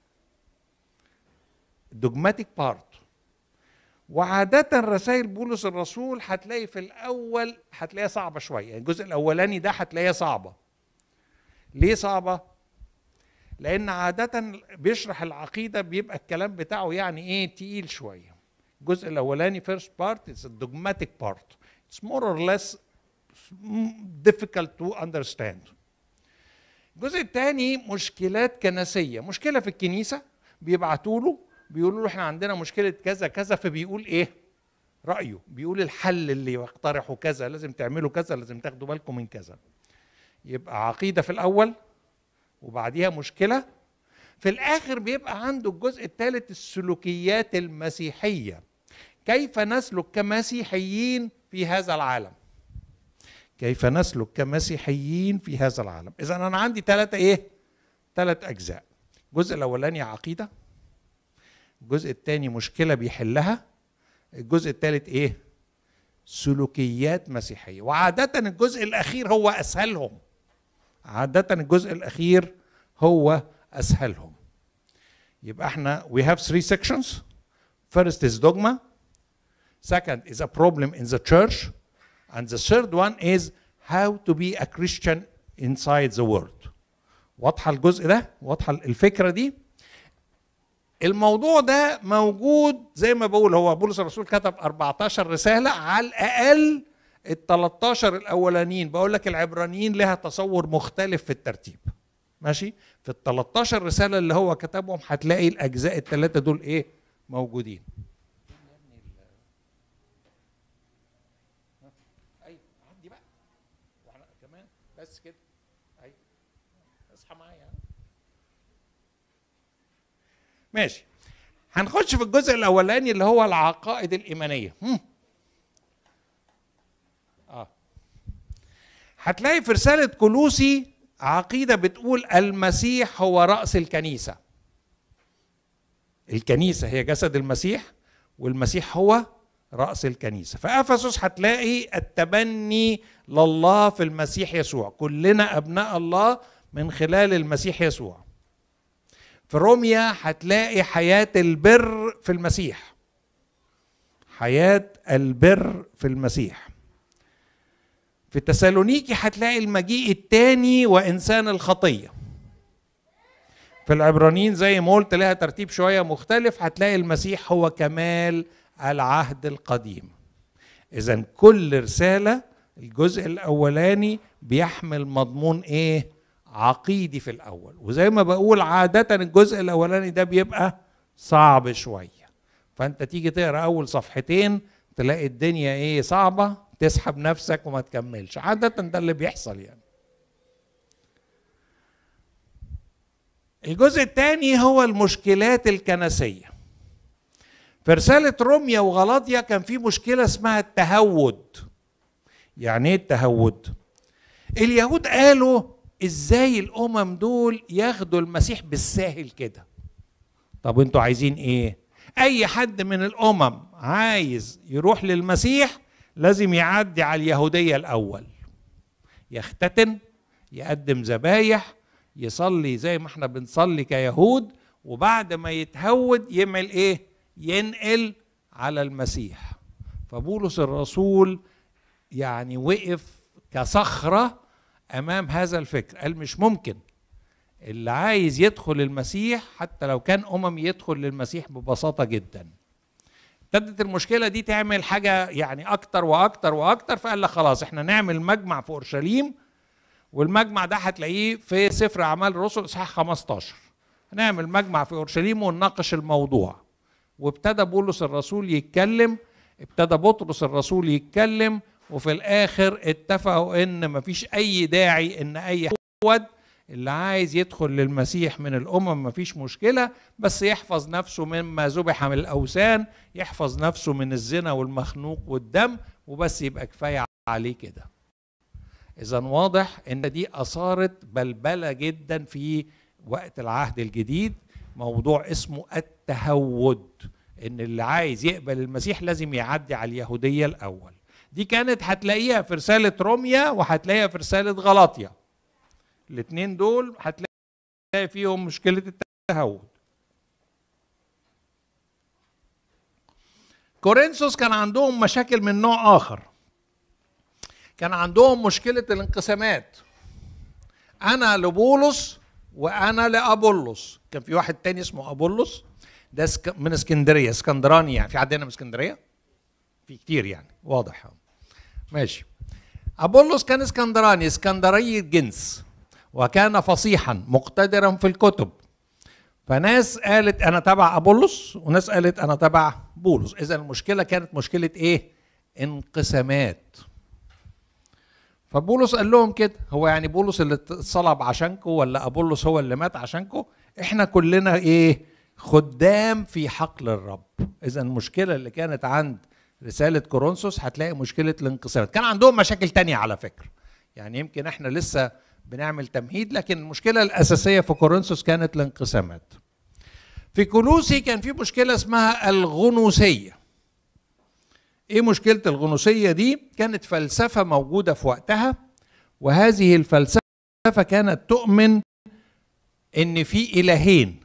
Speaker 1: dogmatic part. وعادة رسائل بولس الرسول هتلاقي في الأول هتلاقيها صعبة شوية، يعني الجزء الأولاني ده هتلاقيها صعبة. ليه صعبة؟ لأن عادة بيشرح العقيدة بيبقى الكلام بتاعه يعني إيه تقيل شوية. الجزء الأولاني first part is a dogmatic part. It's more or less difficult to understand. الجزء الثاني مشكلات كنسية، مشكلة في الكنيسة بيبعتوا له بيقولوا له احنا عندنا مشكلة كذا كذا، فبيقول ايه؟ رأيه، بيقول الحل اللي يقترحه كذا، لازم تعملوا كذا، لازم تاخدوا بالكم من كذا. يبقى عقيدة في الأول وبعديها مشكلة. في الآخر بيبقى عنده الجزء الثالث السلوكيات المسيحية، كيف نسلك كمسيحيين في هذا العالم. كيف نسلك كمسيحيين في هذا العالم. إذا أنا عندي ثلاثة إيه؟ ثلاث أجزاء. الجزء الأولاني عقيدة، الجزء الثاني مشكلة بيحلها، الجزء الثالث ايه؟ سلوكيات مسيحية. وعادة الجزء الأخير هو أسهلهم. عادة الجزء الأخير هو أسهلهم. يبقى احنا we have three sections. First is dogma. Second is a problem in the church. And the third one is how to be a Christian inside the world. واضحة الجزء ده؟ واضحة الفكرة دي؟ الموضوع ده موجود زي ما بقول، هو بولس الرسول كتب أربعتاشر رسالة، على الأقل ال تلتاشر الأولانيين بقول لك العبرانيين لها تصور مختلف في الترتيب. ماشي؟ في ال تلتاشر رسالة اللي هو كتبهم هتلاقي الأجزاء الثلاثة دول إيه؟ موجودين. أيوه عندي بقى. وإحنا كمان بس كده. أيوه. اصحى معايا. ماشي. هنخش في الجزء الاولاني اللي هو العقائد الايمانيه. هم. اه هتلاقي في رساله كولوسي عقيده بتقول المسيح هو راس الكنيسه. الكنيسه هي جسد المسيح، والمسيح هو راس الكنيسه. في افسس هتلاقي التبني لله في المسيح يسوع، كلنا ابناء الله من خلال المسيح يسوع. في روميا هتلاقي حياة البر في المسيح، حياة البر في المسيح. في تسالونيكي هتلاقي المجيء الثاني وإنسان الخطية. في العبرانيين زي ما قلت لها ترتيب شوية مختلف، هتلاقي المسيح هو كمال العهد القديم. إذن كل رسالة الجزء الأولاني بيحمل مضمون إيه؟ عقيدي في الأول. وزي ما بقول عادة الجزء الأولاني ده بيبقى صعب شوية، فأنت تيجي تقرأ أول صفحتين تلاقي الدنيا إيه صعبة، تسحب نفسك وما تكملش. عادة ده اللي بيحصل يعني. الجزء الثاني هو المشكلات الكنسية. في رسالة روميا وغلاطيا كان في مشكلة اسمها التهود. يعني ايه التهود؟ اليهود قالوا ازاي الامم دول ياخدوا المسيح بالساهل كده؟ طب انتوا عايزين ايه؟ اي حد من الامم عايز يروح للمسيح لازم يعدي على اليهودية الاول، يختتن، يقدم ذبايح، يصلي زي ما احنا بنصلي كيهود، وبعد ما يتهود يعمل ايه؟ ينقل على المسيح. فبولس الرسول يعني وقف كصخرة امام هذا الفكر، قال مش ممكن اللي عايز يدخل المسيح حتى لو كان امم يدخل للمسيح ببساطة جدا. ابتدت المشكلة دي تعمل حاجة يعني اكتر واكتر واكتر، فقال لك خلاص احنا نعمل مجمع في اورشليم، والمجمع ده هتلاقيه في سفر اعمال الرسل اصحاح خمستاشر. هنعمل مجمع في اورشليم ونناقش الموضوع. وابتدى بولس الرسول يتكلم، ابتدى بطرس الرسول يتكلم، وفي الاخر اتفقوا ان مفيش اي داعي ان اي حد اللي عايز يدخل للمسيح من الامم مفيش مشكله، بس يحفظ نفسه مما ذبح من الاوثان، يحفظ نفسه من الزنا والمخنوق والدم، وبس يبقى كفايه عليه كده. اذا واضح ان دي اثارت بلبله جدا في وقت العهد الجديد، موضوع اسمه التهود، ان اللي عايز يقبل المسيح لازم يعدي على اليهوديه الاول. دي كانت هتلاقيها في رسالة روميا وهتلاقيها في رسالة غلاطيا. الاثنين دول هتلاقي فيهم مشكلة التهود. كورنثوس كان عندهم مشاكل من نوع آخر. كان عندهم مشكلة الانقسامات. أنا لبولس وأنا لأبولس. كان في واحد تاني اسمه أبولس، ده من اسكندرية، اسكندراني يعني. في حد هنا من اسكندرية؟ في كتير يعني، واضح. ماشي. أبولس كان اسكندراني، اسكندري الجنس، وكان فصيحا مقتدرا في الكتب. فناس قالت أنا تبع أبولس، وناس قالت أنا تبع بولس. إذا المشكلة كانت مشكلة إيه؟ انقسامات. فبولس قال لهم كده، هو يعني بولس اللي اتصلب عشانكم ولا أبولس هو اللي مات عشانكم؟ إحنا كلنا إيه؟ خدام في حقل الرب. إذا المشكلة اللي كانت عند رسالة كورنثوس هتلاقي مشكلة الانقسامات. كان عندهم مشاكل تانية على فكرة، يعني يمكن احنا لسه بنعمل تمهيد، لكن المشكلة الأساسية في كورنثوس كانت الانقسامات. في كولوسي كان في مشكلة اسمها الغنوسية. ايه مشكلة الغنوسية دي؟ كانت فلسفة موجودة في وقتها، وهذه الفلسفة كانت تؤمن ان في إلهين،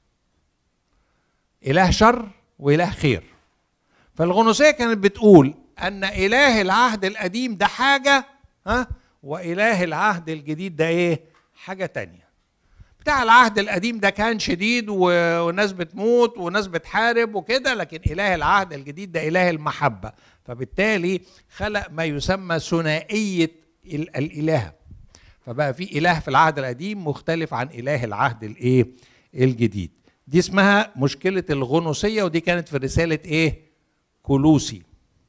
Speaker 1: إله شر وإله خير. فالغنوسية كانت بتقول أن إله العهد القديم ده حاجة، ها، وإله العهد الجديد ده إيه؟ حاجة تانية. بتاع العهد القديم ده كان شديد وناس بتموت وناس بتحارب وكده، لكن إله العهد الجديد ده إله المحبة، فبالتالي خلق ما يسمى ثنائية الإله. فبقى في إله في العهد القديم مختلف عن إله العهد الإيه؟ الجديد. دي اسمها مشكلة الغنوصية، ودي كانت في رسالة إيه؟ كولوسي.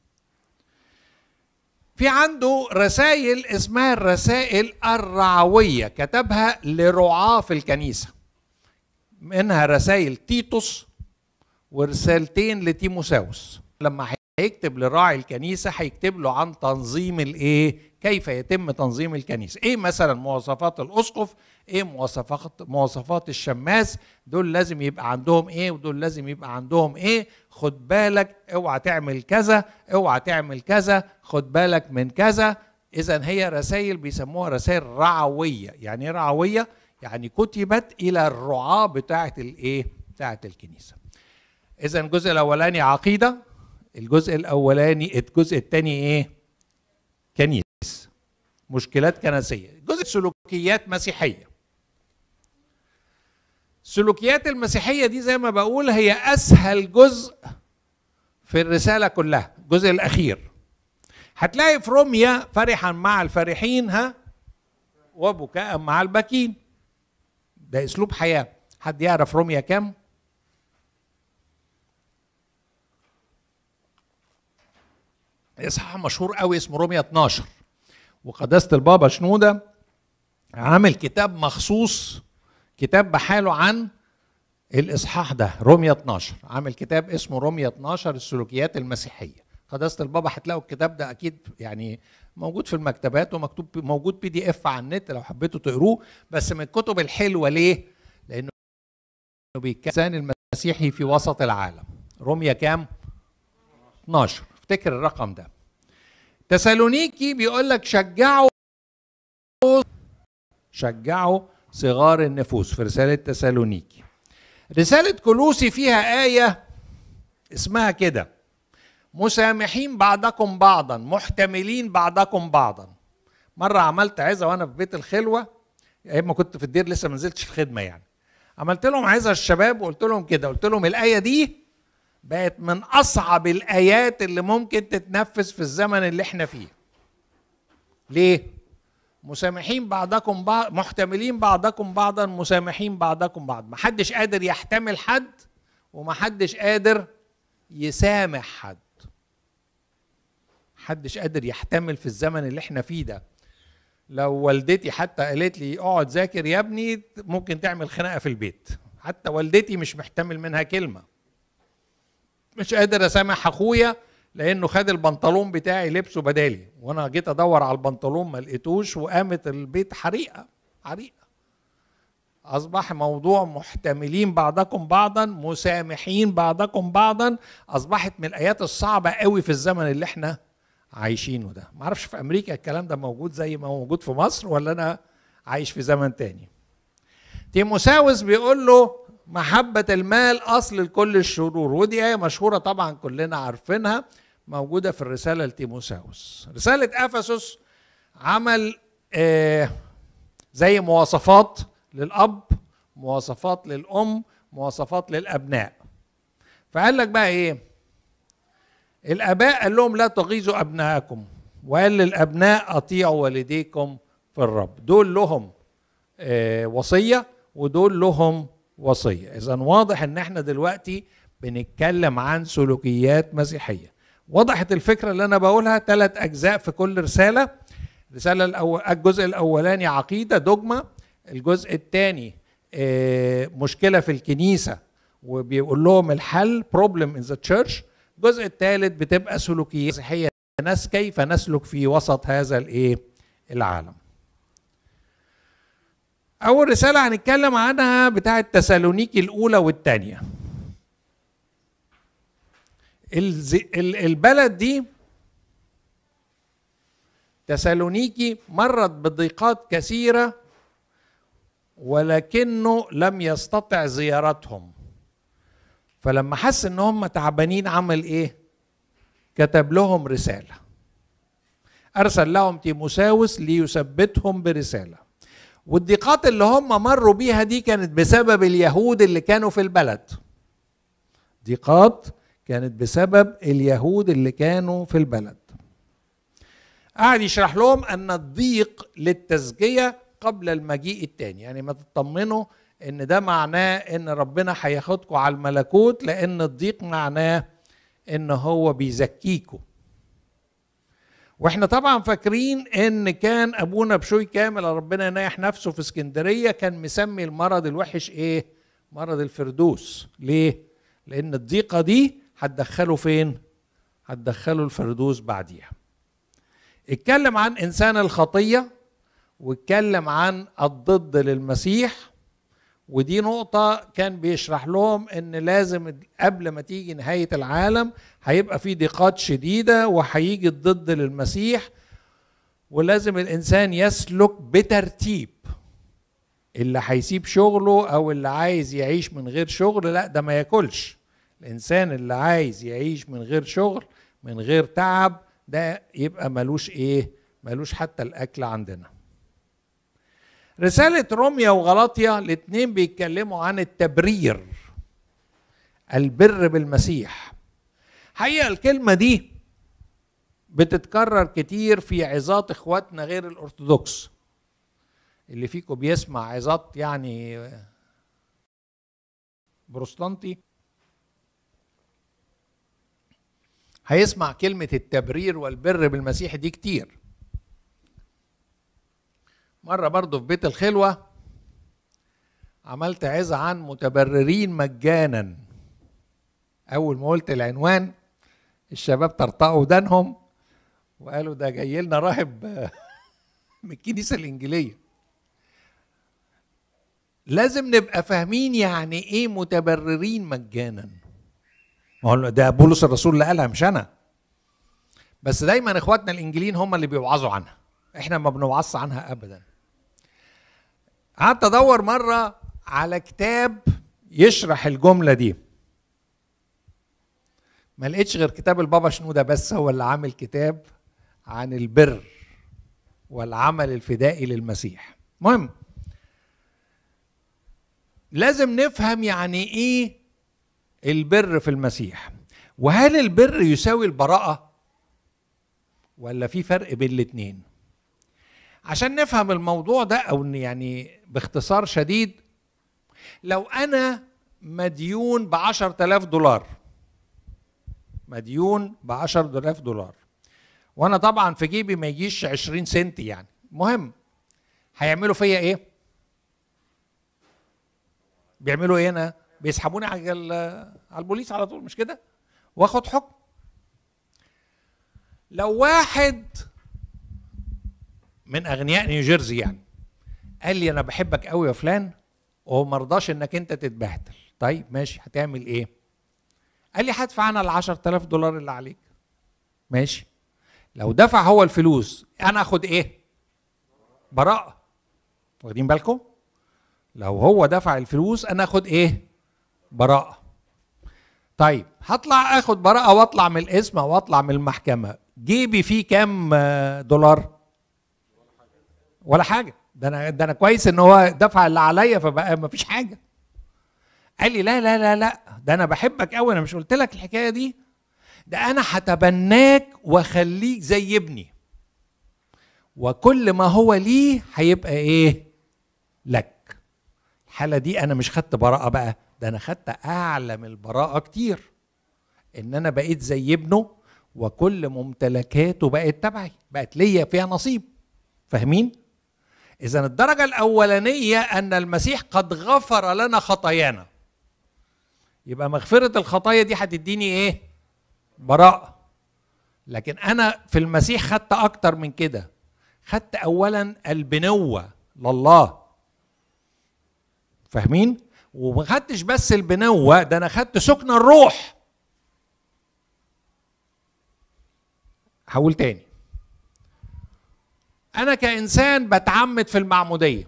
Speaker 1: في عنده رسائل اسمها الرسائل الرعوية، كتبها لرعاة في الكنيسة، منها رسائل تيتوس ورسالتين لتيموساوس. لما هيكتب لراعي الكنيسة هيكتب له عن تنظيم الايه؟ كيف يتم تنظيم الكنيسة، ايه مثلا مواصفات الاسقف، ايه مواصفات مواصفات الشماس، دول لازم يبقى عندهم ايه ودول لازم يبقى عندهم ايه، خد بالك اوعى تعمل كذا، اوعى تعمل كذا، خد بالك من كذا. اذا هي رسائل بيسموها رسائل رعوية. يعني ايه رعوية؟ يعني كتبت الى الرعاة بتاعة الايه؟ بتاعة الكنيسة. اذا الجزء الاولاني عقيدة، الجزء الاولاني الجزء الثاني ايه؟ كنيسة، مشكلات كنسية. جزء سلوكيات مسيحية. السلوكيات المسيحية دي زي ما بقول هي أسهل جزء في الرسالة كلها، الجزء الأخير. هتلاقي في روميا فرحا مع الفرحين ها وبكاء مع الباكين، ده أسلوب حياة. حد يعرف روميا كام؟ إصحاح مشهور قوي اسمه روميا اتناشر، وقداسة البابا شنودة عامل كتاب مخصوص، كتاب بحاله عن الإصحاح ده روميا اتناشر، عامل كتاب اسمه روميا اتناشر السلوكيات المسيحية. قداسة البابا هتلاقوا الكتاب ده أكيد يعني موجود في المكتبات، ومكتوب موجود بي دي اف على النت لو حبيتوا تقروه، بس من الكتب الحلوة. ليه؟ لأنه بيتكلم المسيحي في وسط العالم. روميا كام؟ اتناشر، افتكر الرقم ده. تسالونيكي بيقول لك شجعوا شجعوا صغار النفوس في رسالة تسالونيكي. رسالة كولوسي فيها آية اسمها كده: مسامحين بعضكم بعضا، محتملين بعضكم بعضا. مرة عملت عظة وانا في بيت الخلوة، ايام ما كنت في الدير لسه ما نزلتش الخدمة يعني، عملت لهم عظة الشباب وقلت لهم كده، قلت لهم الآية دي بقت من أصعب الآيات اللي ممكن تتنفذ في الزمن اللي احنا فيه. ليه؟ مسامحين بعضكم بعض، محتملين بعضكم بعضا، مسامحين بعضكم بعض. محدش قادر يحتمل حد ومحدش قادر يسامح حد. محدش قادر يحتمل في الزمن اللي احنا فيه ده. لو والدتي حتى قالت لي اقعد ذاكر يا ابني ممكن تعمل خناقة في البيت. حتى والدتي مش محتمل منها كلمة. مش قادر اسامح اخويا لانه خد البنطلون بتاعي لبسه بدالي، وانا جيت ادور على البنطلون ما لقيتوش، وقامت البيت حريقه حريقه. اصبح موضوع محتملين بعضكم بعضا، مسامحين بعضكم بعضا، اصبحت من الايات الصعبه قوي في الزمن اللي احنا عايشينه ده. ما اعرفش في امريكا الكلام ده موجود زي ما موجود في مصر، ولا انا عايش في زمن تاني. تيموساوس بيقول له محبة المال أصل لكل الشرور، ودي آية مشهورة طبعا كلنا عارفينها، موجودة في الرسالة لتيموساوس. رسالة أفسس عمل آه زي مواصفات للأب، مواصفات للأم، مواصفات للأبناء. فقال لك بقى إيه؟ الآباء قال لهم لا تغيظوا أبنائكم، وقال للأبناء أطيعوا والديكم في الرب. دول لهم آه وصية ودول لهم وصية. إذن واضح إن إحنا دلوقتي بنتكلم عن سلوكيات مسيحية. وضحت الفكرة اللي أنا بقولها، ثلاث أجزاء في كل رسالة. رسالة الأول الجزء الأولاني عقيدة دوجما، الجزء الثاني مشكلة في الكنيسة وبيقول لهم الحل problem in the church. الجزء الثالث بتبقى سلوكيات مسيحية، ناس كيف نسلك في وسط هذا الإيه العالم. أول رسالة هنتكلم عنها بتاعة تسالونيكي الأولى والثانية. البلد دي تسالونيكي مرت بضيقات كثيرة، ولكنه لم يستطع زيارتهم. فلما حس ان هم تعبانين عمل ايه؟ كتب لهم رسالة، ارسل لهم تيموساوس ليثبتهم برسالة. والضيقات اللي هم مروا بيها دي كانت بسبب اليهود اللي كانوا في البلد. ضيقات كانت بسبب اليهود اللي كانوا في البلد. قاعد يشرح لهم ان الضيق للتزكية قبل المجيء التاني، يعني ما تطمنوا ان ده معناه ان ربنا هياخدكم على الملكوت، لان الضيق معناه ان هو بيزكيكم. واحنا طبعا فاكرين ان كان ابونا بشوي كامل ربنا ينايح نفسه في اسكندرية كان مسمي المرض الوحش ايه؟ مرض الفردوس. ليه؟ لان الضيقة دي هتدخله فين؟ هتدخله الفردوس بعديها. اتكلم عن انسان الخطية واتكلم عن الضد للمسيح، ودي نقطة كان بيشرح لهم ان لازم قبل ما تيجي نهاية العالم هيبقى في ضيقات شديدة وهيجي الضد للمسيح، ولازم الانسان يسلك بترتيب. اللي هيسيب شغله او اللي عايز يعيش من غير شغل لا ده ما ياكلش. الانسان اللي عايز يعيش من غير شغل من غير تعب ده يبقى ملوش ايه؟ ملوش حتى الاكل عندنا. رسالة روميا وغلاطيا الاثنين بيتكلموا عن التبرير، البر بالمسيح. حقيقة الكلمة دي بتتكرر كتير في عظات اخواتنا غير الارثوذكس. اللي فيكم بيسمع عظات يعني بروستانتي هيسمع كلمة التبرير والبر بالمسيح دي كتير. مرة برضو في بيت الخلوة عملت عظة عن متبررين مجانا. أول ما قلت العنوان الشباب طرطقوا ودانهم وقالوا ده جاي لنا راهب من الكنيسة الإنجيلية. لازم نبقى فاهمين يعني إيه متبررين مجانا. ما هو ده بولس الرسول اللي قالها مش أنا. بس دايما إخواتنا الإنجيليين هم اللي بيوعظوا عنها، إحنا ما بنوعظش عنها أبدا. قعدت ادور مره على كتاب يشرح الجمله دي، ما لقيتش غير كتاب البابا شنودة بس هو اللي عامل كتاب عن البر والعمل الفدائي للمسيح. مهم لازم نفهم يعني ايه البر في المسيح، وهل البر يساوي البراءة ولا في فرق بين الاتنين؟ عشان نفهم الموضوع ده او يعني باختصار شديد، لو انا مديون بعشر تلاف دولار، مديون بعشر تلاف دولار وانا طبعا في جيبي ما يجيش عشرين سنت، يعني مهم هيعملوا فيا ايه؟ بيعملوا ايه؟ انا بيسحبوني على على البوليس على طول، مش كده؟ واخد حكم. لو واحد من اغنياء نيوجيرسي يعني قال لي انا بحبك قوي يا فلان وما رضاش انك انت تتبهدل، طيب ماشي هتعمل ايه؟ قال لي هدفع انا ال عشرة آلاف دولار اللي عليك. ماشي، لو دفع هو الفلوس انا اخد ايه؟ براءة. واخدين بالكم؟ لو هو دفع الفلوس انا اخد ايه؟ براءة. طيب هطلع اخد براءة واطلع من القسم واطلع من المحكمة، جيبي فيه كام دولار؟ ولا حاجة. ده انا ده انا كويس ان هو دفع اللي عليا فبقى ما فيش حاجة. قال لي لا لا لا لا ده انا بحبك قوي، انا مش قلت لك الحكاية دي؟ ده انا هتبناك واخليك زي ابني، وكل ما هو ليه هيبقى ايه؟ لك. الحالة دي انا مش خدت براءة بقى، ده انا خدت اعلى من البراءة كتير، ان انا بقيت زي ابنه وكل ممتلكاته بقت تبعي، بقت ليا فيها نصيب. فاهمين؟ اذا الدرجة الاولانية ان المسيح قد غفر لنا خطايانا، يبقى مغفرة الخطايا دي هتديني ايه؟ براءة. لكن انا في المسيح خدت اكتر من كده، خدت اولا البنوة لله. فاهمين؟ وما خدتش بس البنوة، ده انا خدت سكن الروح. هقول تاني، انا كإنسان بتعمد في المعمودية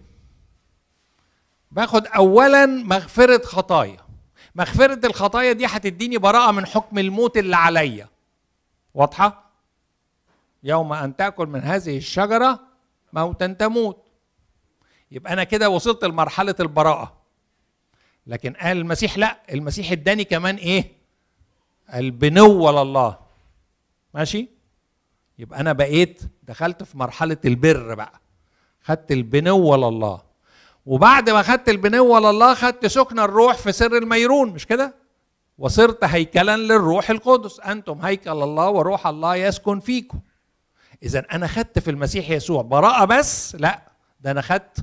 Speaker 1: باخد اولا مغفرة خطايا، مغفرة الخطايا دي هتديني براءة من حكم الموت اللي عليا. واضحة؟ يوم أن تأكل من هذه الشجرة موتا تموت. يبقى انا كده وصلت لمرحله البراءه. لكن قال المسيح لا، المسيح اداني كمان ايه؟ البنوة لله. ماشي؟ يبقى انا بقيت دخلت في مرحله البر بقى، خدت البنوة لله. وبعد ما خدت البنوة لله خدت سكن الروح في سر الميرون، مش كده؟ وصرت هيكلا للروح القدس، انتم هيكل الله وروح الله يسكن فيكم. اذا انا خدت في المسيح يسوع براءة بس؟ لا، ده انا خدت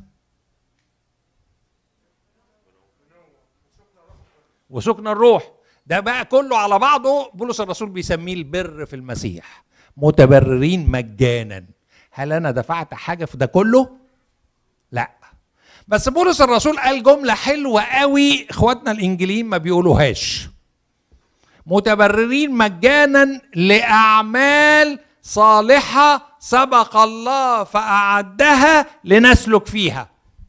Speaker 1: وسكن الروح. ده بقى كله على بعضه بولس الرسول بيسميه البر في المسيح، متبررين مجانا. هل انا دفعت حاجة في ده كله؟ لا. بس بولس الرسول قال جملة حلوة قوي اخواتنا الانجيليين ما بيقولوهاش. متبررين مجانا لأعمال صالحة سبق الله فأعدها لنسلك فيها.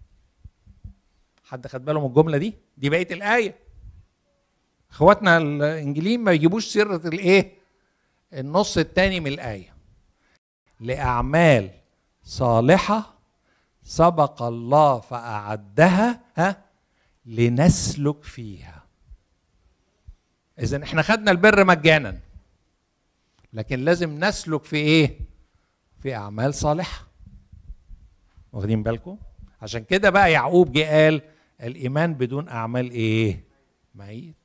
Speaker 1: حد خد باله من الجملة دي؟ دي بقية الآية. اخواتنا الانجيليين ما يجيبوش سيرة الايه؟ النص الثاني من الآية. لأعمال صالحة سبق الله فأعدها ها لنسلك فيها. إذن احنا خدنا البر مجانا، لكن لازم نسلك في ايه؟ في أعمال صالحة. واخدين بالكم؟ عشان كده بقى يعقوب جه قال الإيمان بدون أعمال ايه؟ ميت.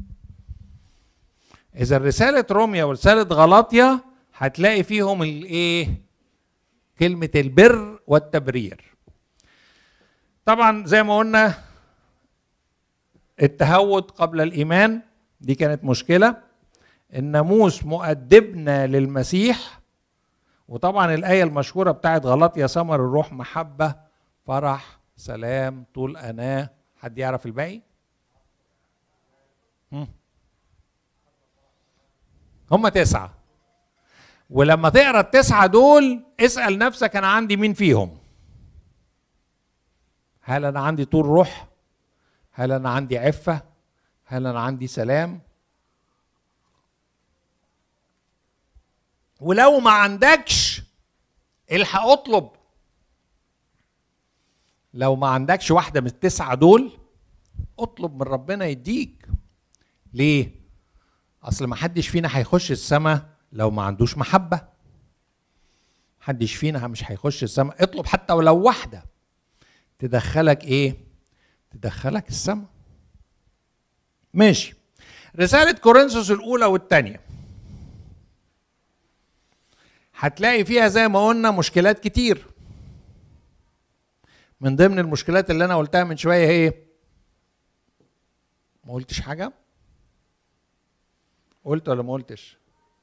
Speaker 1: إذا رسالة روميا ورسالة غلاطيا هتلاقي فيهم الايه؟ كلمة البر والتبرير. طبعا زي ما قلنا التهود قبل الإيمان دي كانت مشكلة. الناموس مؤدبنا للمسيح. وطبعا الآية المشهورة بتاعت غلاطيا ثمر الروح محبة فرح سلام طول أناة. حد يعرف الباقي؟ هم تسعة. ولما تقرأ التسعة دول اسأل نفسك أنا عندي مين فيهم؟ هل أنا عندي طول روح؟ هل أنا عندي عفة؟ هل أنا عندي سلام؟ ولو ما عندكش الحق اطلب. لو ما عندكش واحدة من التسعة دول اطلب من ربنا يديك. ليه؟ أصل ما حدش فينا هيخش السماء لو ما عندوش محبة. محدش فينا مش هيخش السماء. اطلب حتى ولو واحدة تدخلك ايه؟ تدخلك السماء. ماشي. رسالة كورنثوس الأولى والثانية هتلاقي فيها زي ما قلنا مشكلات كتير. من ضمن المشكلات اللي أنا قلتها من شوية هي ما قلتش حاجة؟ قلت ولا ما قلتش؟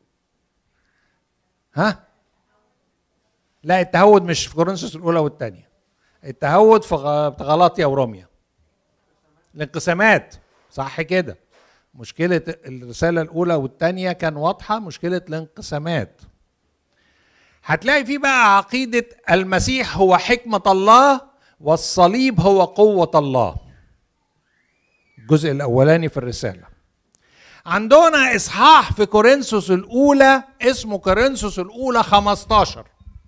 Speaker 1: ها؟ لا، التهود مش في كورنثوس الأولى والثانية. التهود في غلاطيا وروميا. الانقسامات، صح كده. مشكلة الرسالة الأولى والثانية كان واضحة، مشكلة الانقسامات. هتلاقي فيه بقى عقيدة المسيح هو حكمة الله والصليب هو قوة الله. الجزء الأولاني في الرسالة. عندنا إصحاح في كورنثوس الأولى اسمه كورنثوس الأولى خمستاشر.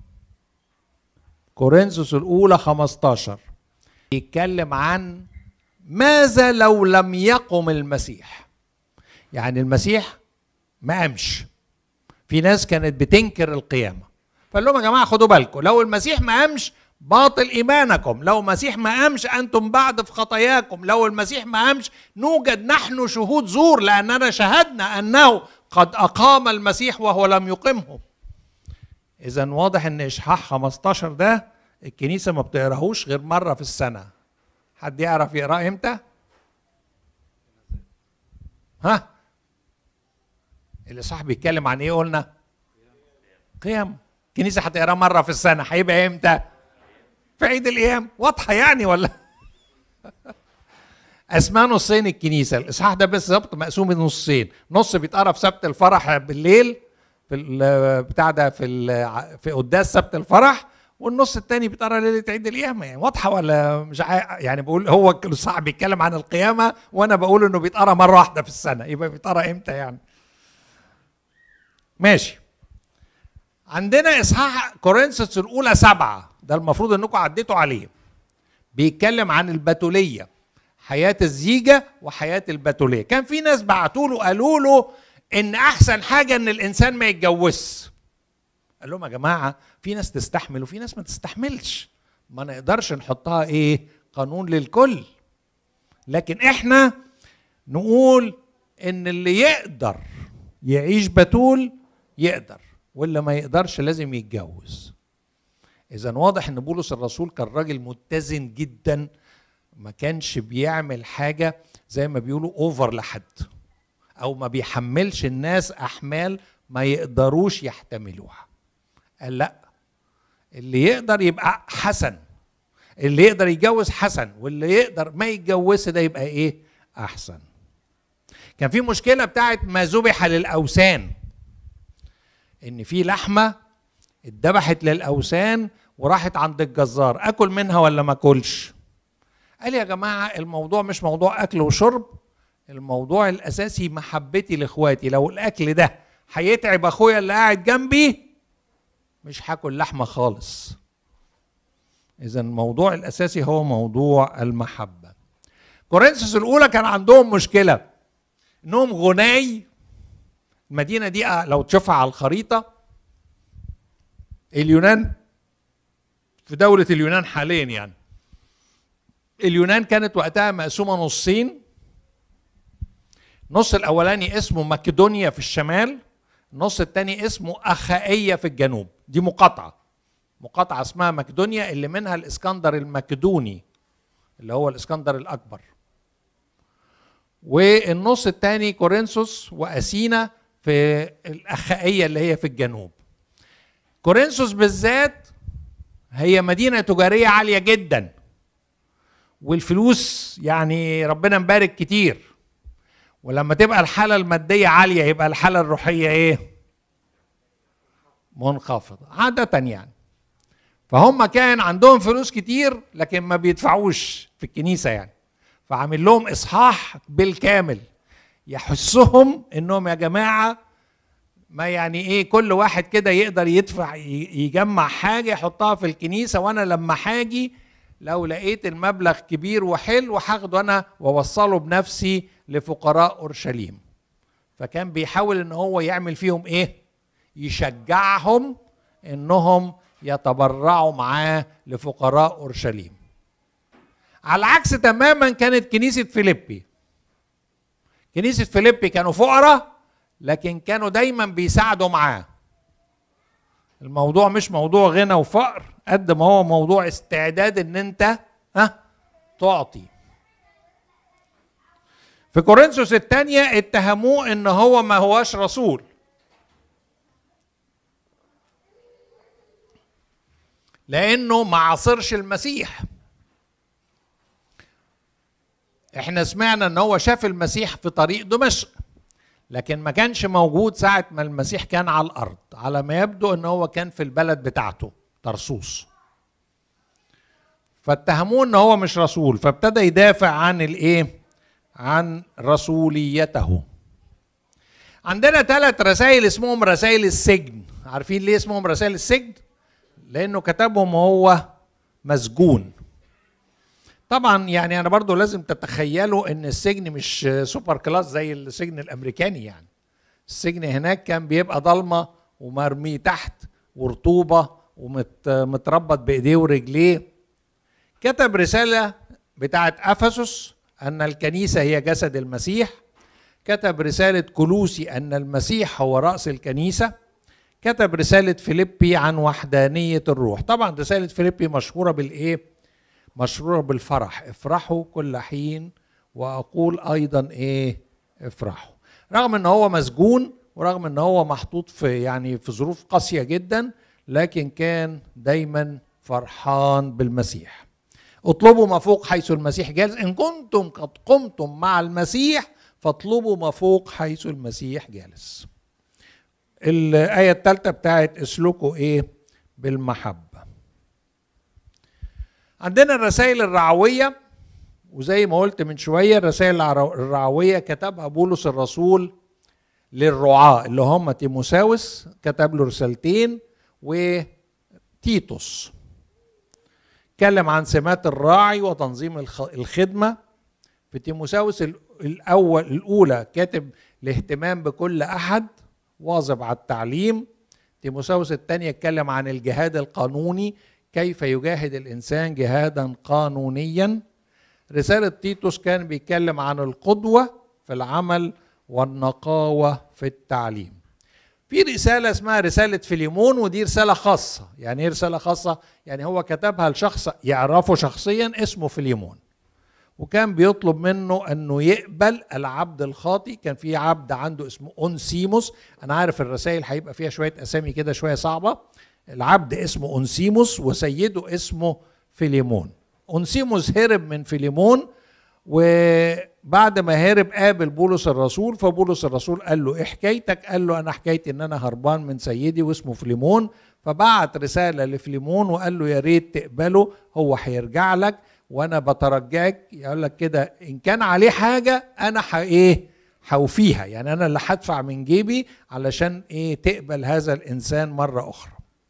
Speaker 1: كورنثوس الأولى خمستاشر يتكلم عن ماذا لو لم يقم المسيح. يعني المسيح ما قامش. في ناس كانت بتنكر القيامة، فقال لهم يا جماعة خدوا بالكم، لو المسيح ما قامش باطل إيمانكم، لو المسيح ما قامش أنتم بعد في خطاياكم، لو المسيح ما قامش نوجد نحن شهود زور لأننا شهدنا أنه قد أقام المسيح وهو لم يقمه. إذا واضح أن إصحاح خمستاشر ده الكنيسة ما بتقراهوش غير مرة في السنة. حد يعرف يقرأ إمتى؟ ها؟ الإصحاح بيتكلم عن إيه قلنا؟ قيام. الكنيسة هتقراه مرة في السنة، هيبقى إمتى؟ في عيد القيام. واضحة يعني ولا؟ أسماء نصين الكنيسة. الإصحاح ده بالظبط مقسوم نصين، نص بيتقرا في سبت الفرح بالليل في بتاع ده في في قداس سبت الفرح، والنص الثاني بيتقرا ليله عيد القيامه. يعني واضحه ولا مش عا... يعني بقول هو الصاحب بيتكلم عن القيامه وانا بقول انه بيتقرا مره واحده في السنه، يبقى بيتقرا امتى يعني؟ ماشي. عندنا اصحاح كورنثوس الاولى سبعه، ده المفروض انكم عديتوا عليه. بيتكلم عن البتولية، حياة الزيجة وحياة البتولية. كان في ناس بعتوا له قالوا له ان احسن حاجة ان الانسان ما يتجوزش. قال لهم يا جماعة في ناس تستحمل وفي ناس ما تستحملش، ما نقدرش نحطها ايه قانون للكل، لكن احنا نقول ان اللي يقدر يعيش بتول يقدر، واللي ما يقدرش لازم يتجوز. اذا واضح ان بولس الرسول كان راجل متزن جدا، ما كانش بيعمل حاجة زي ما بيقولوا اوفر لحد، او ما بيحملش الناس احمال ما يقدروش يحتملوها. قال لا، اللي يقدر يبقى حسن، اللي يقدر يتجوز حسن، واللي يقدر ما يتجوزش ده يبقى ايه احسن. كان في مشكلة بتاعت ما ذبح للاوثان، ان في لحمة اتذبحت للاوثان وراحت عند الجزار، اكل منها ولا ما اكلش؟ قال يا جماعة الموضوع مش موضوع اكل وشرب، الموضوع الاساسي محبتي لاخواتي. لو الاكل ده هيتعب اخويا اللي قاعد جنبي مش هاكل لحمة خالص. اذا الموضوع الاساسي هو موضوع المحبة. كورنثوس الاولى كان عندهم مشكلة انهم غناي. المدينة دي لو تشوفها على الخريطة، اليونان في دولة اليونان حاليا، يعني اليونان كانت وقتها مقسومة نصين، النص الاولاني اسمه مقدونيا في الشمال، النص الثاني اسمه اخائية في الجنوب. دي مقاطعة مقاطعة اسمها مقدونيا اللي منها الاسكندر المقدوني اللي هو الاسكندر الاكبر، والنص الثاني كورنثوس واثينا في الاخائية اللي هي في الجنوب. كورنثوس بالذات هي مدينة تجارية عالية جدا، والفلوس يعني ربنا مبارك كتير، ولما تبقى الحالة المادية عالية يبقى الحالة الروحية ايه؟ منخفضة عادة يعني. فهم كان عندهم فلوس كتير لكن ما بيدفعوش في الكنيسة يعني، فعامل لهم إصحاح بالكامل يحسهم انهم يا جماعة ما يعني ايه، كل واحد كده يقدر يدفع يجمع حاجة يحطها في الكنيسة، وانا لما حاجي لو لقيت المبلغ كبير وحلو هاخده انا واوصله بنفسي لفقراء اورشليم. فكان بيحاول ان هو يعمل فيهم ايه؟ يشجعهم انهم يتبرعوا معاه لفقراء اورشليم. على العكس تماما كانت كنيسة فيليبي. كنيسة فيليبي كانوا فقراء لكن كانوا دايما بيساعدوا معاه. الموضوع مش موضوع غنى وفقر قد ما هو موضوع استعداد ان انت ها تعطي. في كورنثوس الثانية اتهموه ان هو ما هواش رسول، لانه ما عاصرش المسيح. احنا سمعنا ان هو شاف المسيح في طريق دمشق لكن ما كانش موجود ساعة ما المسيح كان على الارض، على ما يبدو ان هو كان في البلد بتاعته طرسوس. فاتهموه ان هو مش رسول، فابتدى يدافع عن الايه؟ عن رسوليته. عندنا ثلاث رسائل اسمهم رسائل السجن. عارفين ليه اسمهم رسائل السجن؟ لانه كتبهم وهو مسجون. طبعا يعني انا برضو لازم تتخيلوا ان السجن مش سوبر كلاس زي السجن الامريكاني، يعني السجن هناك كان بيبقى ضلمه ومرمي تحت ورطوبه ومتربط بايديه ورجليه. كتب رساله بتاعت افسس ان الكنيسه هي جسد المسيح، كتب رساله كولوسي ان المسيح هو راس الكنيسه، كتب رساله فيليبي عن وحدانيه الروح. طبعا رساله فيليبي مشهوره بالايه؟ مشهورة بالفرح، افرحوا كل حين واقول ايضا ايه؟ افرحوا. رغم ان هو مسجون ورغم ان هو محطوط في يعني في ظروف قاسية جدا، لكن كان دايما فرحان بالمسيح. اطلبوا ما فوق حيث المسيح جالس، ان كنتم قد قمتم مع المسيح فاطلبوا ما فوق حيث المسيح جالس. الآية الثالثة بتاعت اسلكوا ايه؟ بالمحبة. عندنا الرسائل الرعوية، وزي ما قلت من شوية الرسائل الرعوية كتبها بولس الرسول للرعاة اللي هم تيموساوس، كتب له رسالتين، وتيتوس اتكلم عن سمات الراعي وتنظيم الخدمة. في تيموثاوس الأول الأولى كاتب الاهتمام بكل أحد، واظب على التعليم. تيموثاوس الثانية اتكلم عن الجهاد القانوني، كيف يجاهد الإنسان جهادا قانونيا. رسالة تيتوس كان بيتكلم عن القدوة في العمل والنقاوة في التعليم. في رسالة اسمها رسالة فيليمون، ودي رسالة خاصة. يعني ايه رسالة خاصة؟ يعني هو كتبها لشخص يعرفه شخصيا اسمه فيليمون، وكان بيطلب منه انه يقبل العبد الخاطي. كان في عبد عنده اسمه أونسيموس. انا عارف الرسائل هيبقى فيها شوية اسامي كده شوية صعبة. العبد اسمه أونسيموس وسيده اسمه فيليمون. أونسيموس هرب من فيليمون، وبعد ما هرب قابل بولس الرسول، فبولس الرسول قال له ايه حكايتك؟ قال له انا حكايتي ان انا هربان من سيدي واسمه فيليمون. فبعت رسالة لفيليمون وقال له يا ريت تقبله، هو هيرجع لك وانا بترجاك. يقول لك كده ان كان عليه حاجة انا ح ايه هوفيها، يعني انا اللي هدفع من جيبي علشان ايه تقبل هذا الانسان مرة اخرى.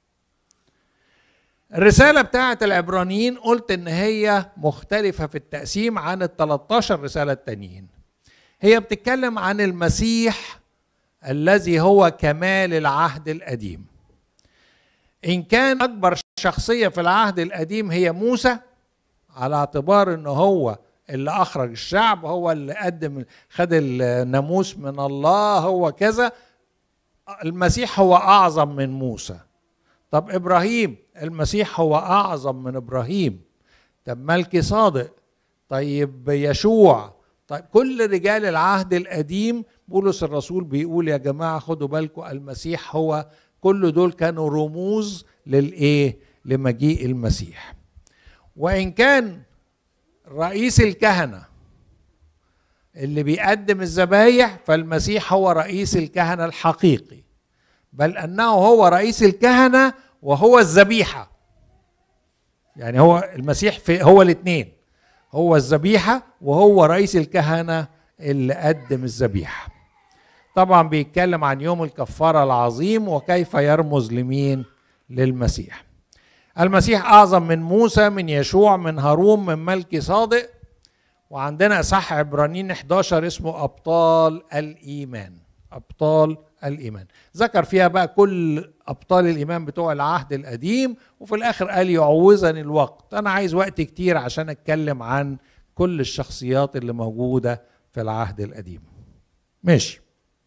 Speaker 1: الرسالة بتاعت العبرانيين قلت ان هي مختلفة في التقسيم عن ال ثلاثة عشر رسالة التانيين. هي بتتكلم عن المسيح الذي هو كمال العهد القديم. ان كان اكبر شخصية في العهد القديم هي موسى، على اعتبار انه هو اللي اخرج الشعب، هو اللي قدم خد الناموس من الله، هو كذا. المسيح هو اعظم من موسى. طب ابراهيم، المسيح هو اعظم من ابراهيم. طب ملكي صادق، طيب يشوع، طيب كل رجال العهد القديم. بولس الرسول بيقول يا جماعه خدوا بالكم، المسيح هو كل دول كانوا رموز للايه؟ لمجيء المسيح. وان كان رئيس الكهنه اللي بيقدم الذبايح، فالمسيح هو رئيس الكهنه الحقيقي، بل انه هو رئيس الكهنه وهو الذبيحه. يعني هو المسيح في هو الاثنين، هو الذبيحه وهو رئيس الكهنه اللي قدم الذبيحه. طبعا بيتكلم عن يوم الكفاره العظيم وكيف يرمز لمين؟ للمسيح. المسيح اعظم من موسى، من يشوع، من هارون، من ملكي صادق. وعندنا اصحاح عبرانيين احد عشر اسمه ابطال الايمان. ابطال الايمان ذكر فيها بقى كل ابطال الايمان بتوع العهد القديم، وفي الاخر قال يعوزني الوقت. انا عايز وقت كتير عشان اتكلم عن كل الشخصيات اللي موجوده في العهد القديم. ماشي.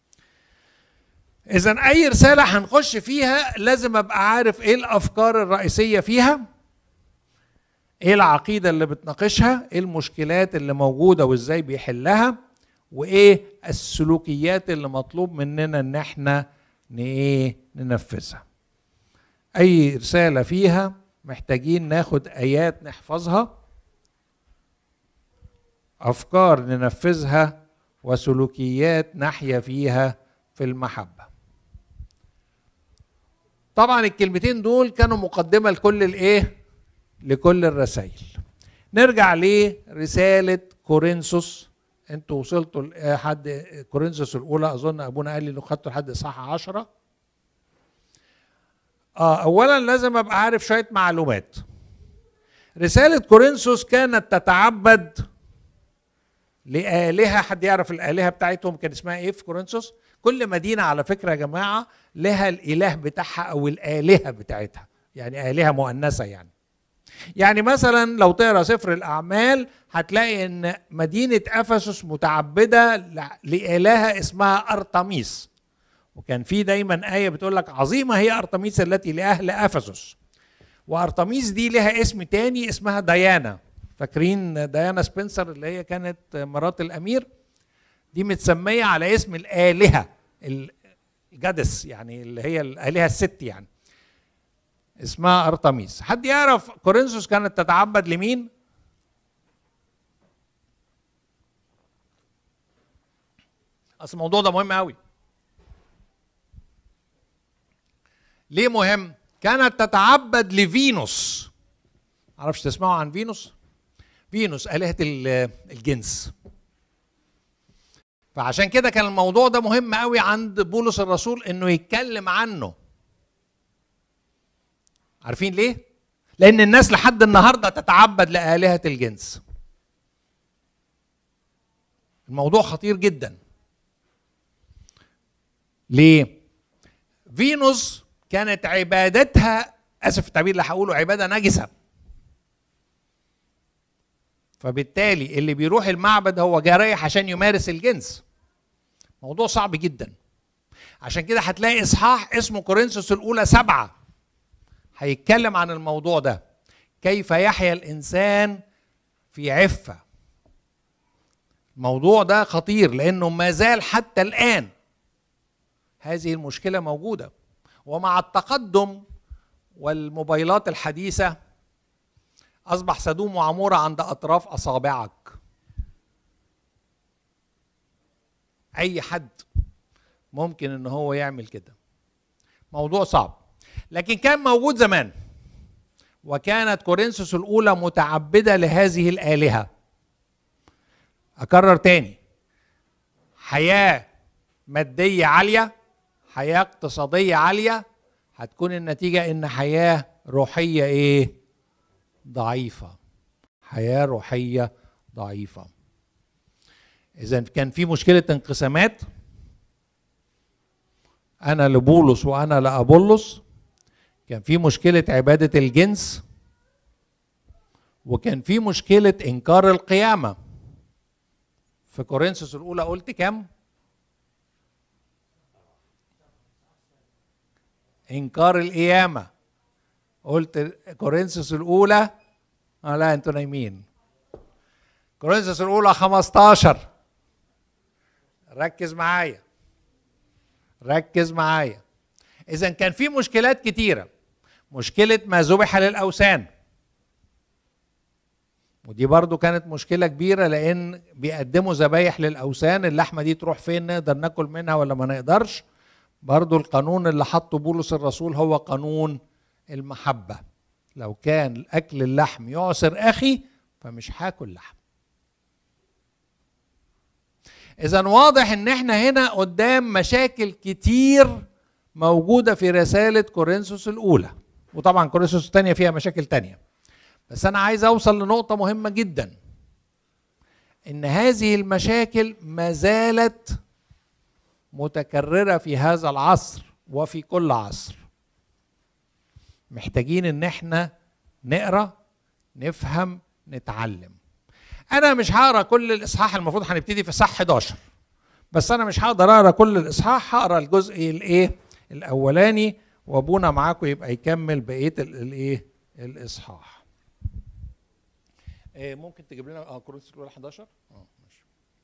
Speaker 1: اذا اي رساله هنخش فيها لازم ابقى عارف ايه الافكار الرئيسيه فيها، ايه العقيده اللي بتناقشها، ايه المشكلات اللي موجوده وازاي بيحلها، وايه السلوكيات اللي مطلوب مننا ان احنا ايه ننفذها. اي رساله فيها محتاجين ناخد ايات نحفظها، افكار ننفذها، وسلوكيات نحيا فيها في المحبه. طبعا الكلمتين دول كانوا مقدمه لكل الايه؟ لكل الرسائل. نرجع لرساله كورنثوس. انتوا وصلتوا لحد كورنثوس الاولى، اظن ابونا قال لي انه خدتوا لحد اصحاح عشرة. اه اولا لازم ابقى عارف شويه معلومات. رساله كورنثوس كانت تتعبد لآلهة. حد يعرف الآلهة بتاعتهم كان اسمها ايه في كورنثوس؟ كل مدينة على فكرة يا جماعة لها الإله بتاعها أو الآلهة بتاعتها، يعني آلهة مؤنثة. يعني يعني مثلا لو تقرأ سفر الأعمال هتلاقي إن مدينة أفسس متعبدة لإلهة اسمها أرطميس، وكان في دايما آية بتقول لك عظيمة هي أرطميس التي لأهل أفسس. وأرطميس دي لها اسم تاني اسمها ديانا. فاكرين ديانا سبنسر اللي هي كانت مرات الأمير؟ دي متسمية على اسم الآلهة الجدس، يعني اللي هي الآلهة الست، يعني اسمها أرطميس. حد يعرف كورنثوس كانت تتعبد لمين؟ أصل الموضوع ده مهم قوي. ليه مهم؟ كانت تتعبد لفينوس. معرفش تسمعوا عن فينوس؟ فينوس آلهة الجنس. فعشان كده كان الموضوع ده مهم قوي عند بولس الرسول انه يتكلم عنه. عارفين ليه؟ لأن الناس لحد النهاردة تتعبد لآلهة الجنس. الموضوع خطير جدا. ليه؟ فينوس كانت عبادتها، اسف التعبير اللي هقوله، عباده نجسه. فبالتالي اللي بيروح المعبد هو جاي رايح عشان يمارس الجنس. موضوع صعب جدا. عشان كده هتلاقي اصحاح اسمه كورنثوس الاولى سبعه هيتكلم عن الموضوع ده، كيف يحيا الانسان في عفه. الموضوع ده خطير لانه ما زال حتى الان هذه المشكله موجوده، ومع التقدم والموبايلات الحديثة أصبح سدوم وعمورة عند أطراف أصابعك. أي حد ممكن إن هو يعمل كده. موضوع صعب، لكن كان موجود زمان. وكانت كورنثوس الأولى متعبدة لهذه الآلهة. أكرر تاني، حياة مادية عالية، حياة اقتصادية عالية، هتكون النتيجة إن حياة روحية إيه؟ ضعيفة. حياة روحية ضعيفة. إذا كان في مشكلة انقسامات، أنا لبولس وأنا لأبولس، كان في مشكلة عبادة الجنس، وكان في مشكلة إنكار القيامة. في كورنثوس الأولى قلت كم؟ إنكار القيامة. قلت كورنثوس الأولى، آه لا أنتوا نايمين. كورنثوس الأولى خمستاشر. ركز معايا. ركز معايا. إذا كان في مشكلات كتيرة. مشكلة ما ذبح للأوثان. ودي برضو كانت مشكلة كبيرة لأن بيقدموا ذبايح للأوثان، اللحمة دي تروح فين؟ نقدر ناكل منها ولا ما نقدرش؟ برضو القانون اللي حطه بولس الرسول هو قانون المحبة. لو كان أكل اللحم يعسر أخي فمش هاكل لحم. إذن واضح إن احنا هنا قدام مشاكل كتير موجودة في رسالة كورنثوس الأولى، وطبعا كورنثوس الثانية فيها مشاكل تانية. بس أنا عايز أوصل لنقطة مهمة جدا، إن هذه المشاكل ما زالت متكررة في هذا العصر وفي كل عصر. محتاجين إن احنا نقرأ، نفهم، نتعلم. أنا مش هقرأ كل الإصحاح، المفروض هنبتدي في صح حداشر، بس أنا مش هقدر أقرأ كل الإصحاح، هقرأ الجزء الإيه الأولاني، وأبونا معاكم يبقى يكمل بقية الإيه الإصحاح. إيه ممكن تجيب لنا اه كورنثوس الأولى حداشر؟ اه ماشي.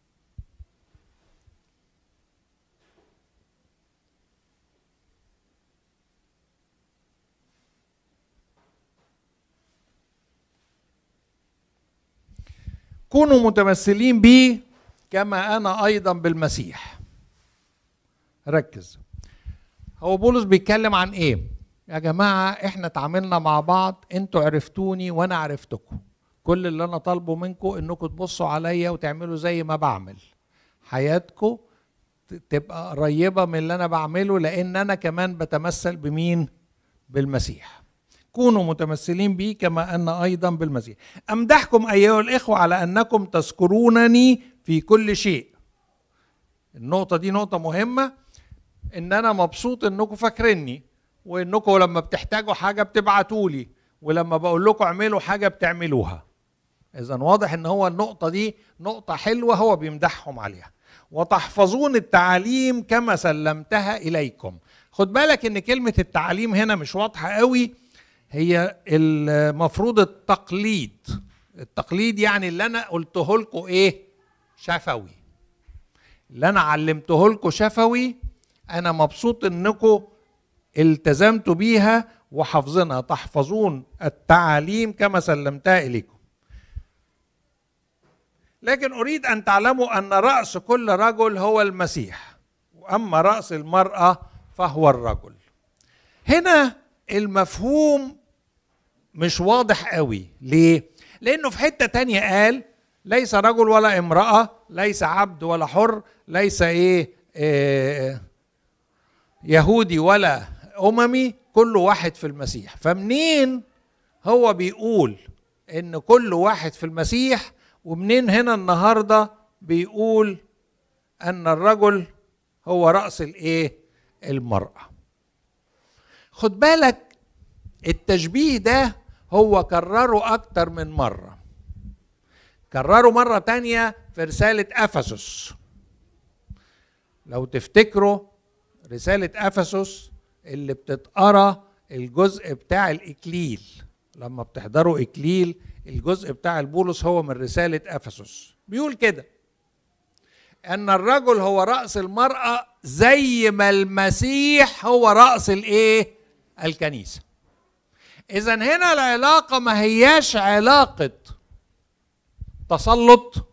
Speaker 1: كونوا متمثلين بي كما أنا أيضا بالمسيح. ركز. هو بولس بيتكلم عن إيه؟ يا جماعة إحنا اتعاملنا مع بعض، أنتوا عرفتوني وأنا عرفتكم. كل اللي أنا طالبه منكم إنكم تبصوا عليا وتعملوا زي ما بعمل. حياتكم تبقى قريبة من اللي أنا بعمله، لأن أنا كمان بتمثل بمين؟ بالمسيح. كونوا متمثلين بي كما أن أيضا بالمسيح. أمدحكم أيها الإخوة على أنكم تذكرونني في كل شيء. النقطة دي نقطة مهمة، إن أنا مبسوط إنكم فاكريني، وإنكم لما بتحتاجوا حاجة بتبعتولي، ولما بقول لكم اعملوا حاجة بتعملوها. إذا واضح إن هو النقطة دي نقطة حلوة هو بيمدحهم عليها. وتحفظون التعاليم كما سلمتها إليكم. خد بالك إن كلمة التعاليم هنا مش واضحة قوي. هي المفروض التقليد. التقليد يعني اللي أنا قلته لكم إيه؟ شفوي. اللي أنا علمته لكم شفوي، أنا مبسوط إنكم التزمتوا بيها وحافظينها. تحفظون التعاليم كما سلمتها إليكم. لكن أريد أن تعلموا أن رأس كل رجل هو المسيح، وأما رأس المرأة فهو الرجل. هنا المفهوم مش واضح قوي. ليه؟ لأنه في حتة تانية قال ليس رجل ولا امرأة، ليس عبد ولا حر، ليس إيه, إيه يهودي ولا أممي، كل واحد في المسيح. فمنين هو بيقول ان كل واحد في المسيح، ومنين هنا النهارده بيقول ان الرجل هو رأس الايه؟ المرأة. خد بالك التشبيه ده هو كرره اكتر من مرة. كرره مرة تانية في رسالة أفسس. لو تفتكروا رسالة أفسس اللي بتتقرا الجزء بتاع الإكليل، لما بتحضروا إكليل الجزء بتاع البولس هو من رسالة أفسس، بيقول كده أن الرجل هو رأس المرأة زي ما المسيح هو رأس الإيه؟ الكنيسة. إذن هنا العلاقة ما هياش علاقة تسلط،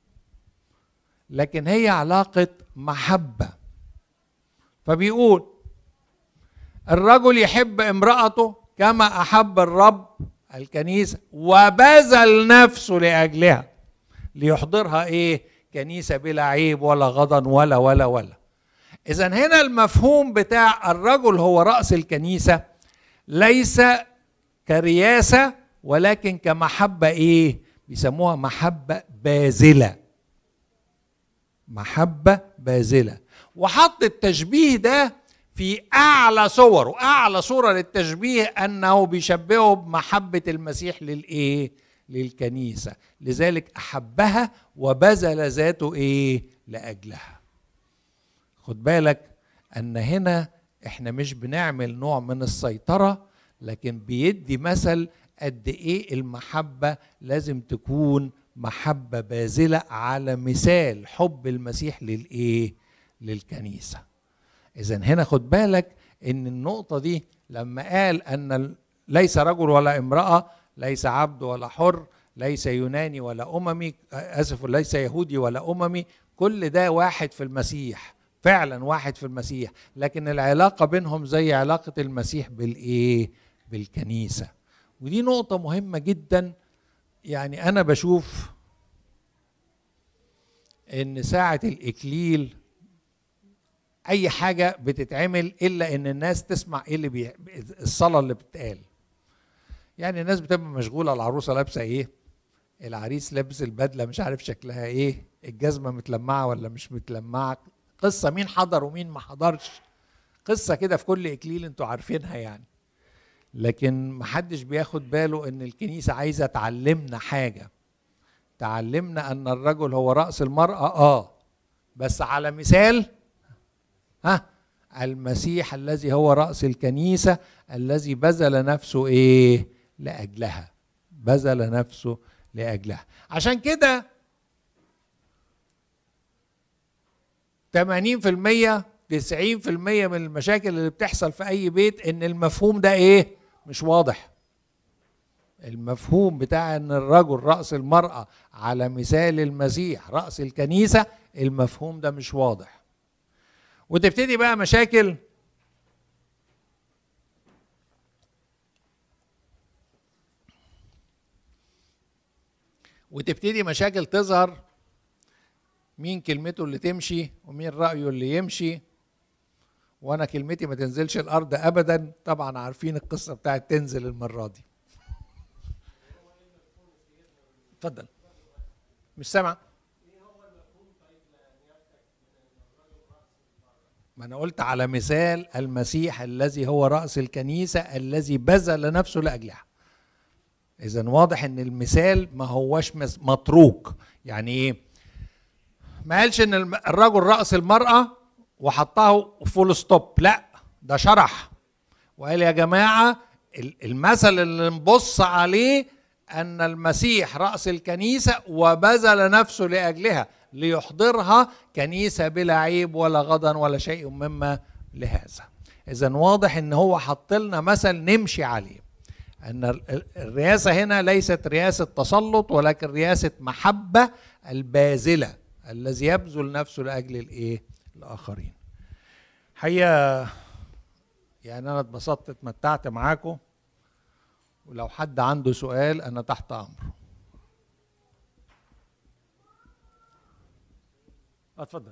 Speaker 1: لكن هي علاقة محبة. فبيقول الرجل يحب امرأته كما أحب الرب الكنيسة وبذل نفسه لأجلها ليحضرها إيه؟ كنيسة بلا عيب ولا غضن ولا ولا ولا. إذن هنا المفهوم بتاع الرجل هو رأس الكنيسة ليس كرياسة، ولكن كمحبة إيه؟ بيسموها محبة باذلة. محبة باذلة. وحط التشبيه ده في أعلى صوره، أعلى صورة للتشبيه أنه بيشبهه بمحبة المسيح للإيه؟ للكنيسة، لذلك أحبها وبذل ذاته إيه؟ لأجلها. خد بالك أن هنا إحنا مش بنعمل نوع من السيطرة، لكن بيدي مثل قد إيه المحبة لازم تكون محبة باذلة على مثال حب المسيح للإيه؟ للكنيسة. إذن هنا خد بالك إن النقطة دي لما قال أن ليس رجل ولا امرأة، ليس عبد ولا حر، ليس يوناني ولا أممي، آسف ليس يهودي ولا أممي، كل ده واحد في المسيح، فعلا واحد في المسيح، لكن العلاقة بينهم زي علاقة المسيح بالإيه؟ بالكنيسة. ودي نقطة مهمة جدا. يعني أنا بشوف إن ساعة الإكليل أي حاجة بتتعمل إلا إن الناس تسمع إيه اللي بي... الصلاة اللي بتتقال. يعني الناس بتبقى مشغولة، العروسة لابسة إيه، العريس لابس البدلة مش عارف شكلها إيه، الجزمة متلمعة ولا مش متلمعة، قصة مين حضر ومين ما حضرش، قصة كده في كل إكليل أنتوا عارفينها يعني. لكن محدش بياخد باله إن الكنيسة عايزة تعلمنا حاجة، تعلمنا أن الرجل هو رأس المرأة آه بس على مثال ها المسيح الذي هو رأس الكنيسة الذي بذل نفسه إيه؟ لأجلها، بذل نفسه لأجلها. عشان كده ثمانين في المية تسعين في المية من المشاكل اللي بتحصل في أي بيت إن المفهوم ده إيه؟ مش واضح. المفهوم بتاع إن الرجل رأس المرأة على مثال المسيح رأس الكنيسة، المفهوم ده مش واضح. وتبتدي بقى مشاكل وتبتدي مشاكل تظهر، مين كلمته اللي تمشي ومين رأيه اللي يمشي، وانا كلمتي ما تنزلش الارض ابدا. طبعا عارفين القصة بتاعت تنزل المرة دي. اتفضل مش سامع. ما أنا قلت على مثال المسيح الذي هو رأس الكنيسة الذي بذل نفسه لأجلها. إذن واضح إن المثال ما هوش متروك. يعني إيه؟ ما قالش إن الرجل رأس المرأة وحطه فول ستوب، لا ده شرح وقال يا جماعة المثل اللي نبص عليه أن المسيح رأس الكنيسة وبذل نفسه لأجلها ليحضرها كنيسة بلا عيب ولا غضن ولا شيء مما لهذا. إذن واضح إن هو حط لنا مثل نمشي عليه، أن الرئاسة هنا ليست رئاسة تسلط ولكن رئاسة محبة الباذلة الذي يبذل نفسه لأجل الإيه؟ الآخرين. حقيقة يعني أنا اتبسطت اتمتعت معاكم، ولو حد عنده سؤال أنا تحت أمره. اتفضل.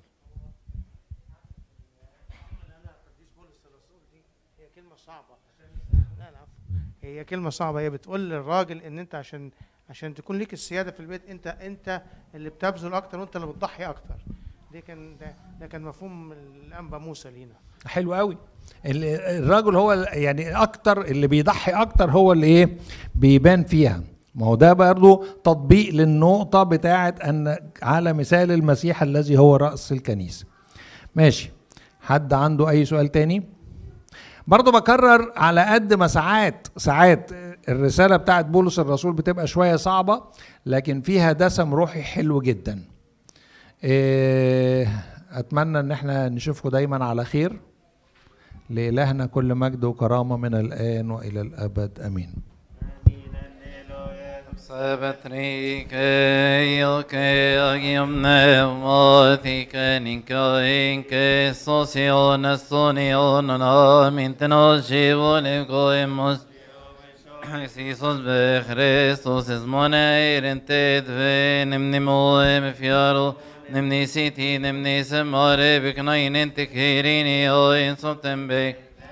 Speaker 8: هي كلمة صعبة. لا لا هي كلمة صعبة، هي بتقول للراجل ان انت عشان عشان تكون ليك السيادة في البيت انت انت اللي بتبذل اكتر وانت اللي بتضحي اكتر. ده كان ده, ده كان مفهوم الانبا موسى لينا.
Speaker 1: حلو قوي. الراجل هو يعني اكتر اللي بيضحي اكتر، هو اللي ايه بيبان فيها. ما هو ده برضه تطبيق للنقطة بتاعة ان على مثال المسيح الذي هو رأس الكنيسة. ماشي، حد عنده اي سؤال تاني؟ برضه بكرر، على قد ما ساعات ساعات الرسالة بتاعت بولس الرسول بتبقى شوية صعبة، لكن فيها دسم روحي حلو جدا. اتمنى ان احنا نشوفكم دايما على خير. لإلهنا كل مجد وكرامة من الآن وإلى الأبد، آمين.
Speaker 5: Jesus be Christus is moneir in ted ve nimni moem fiaro nimni siti nimni semare biknain in tekirini o in sotembe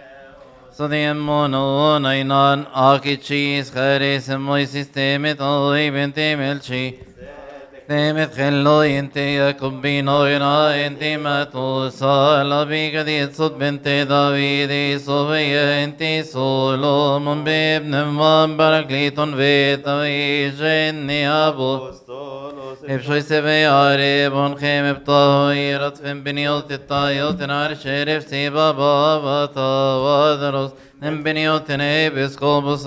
Speaker 5: sodiem mono nainan akichis kharis moi systemet o ibente melchi temet khello inte yakubino ina inte matu salabi kadit sud bente davidi soveya inte solomon bebne man barakliton vetavi jenni abu ebshoy seve are bon khem btairat fem beniot tayot nar sheref se baba vata vadros nem beniot ne biskobus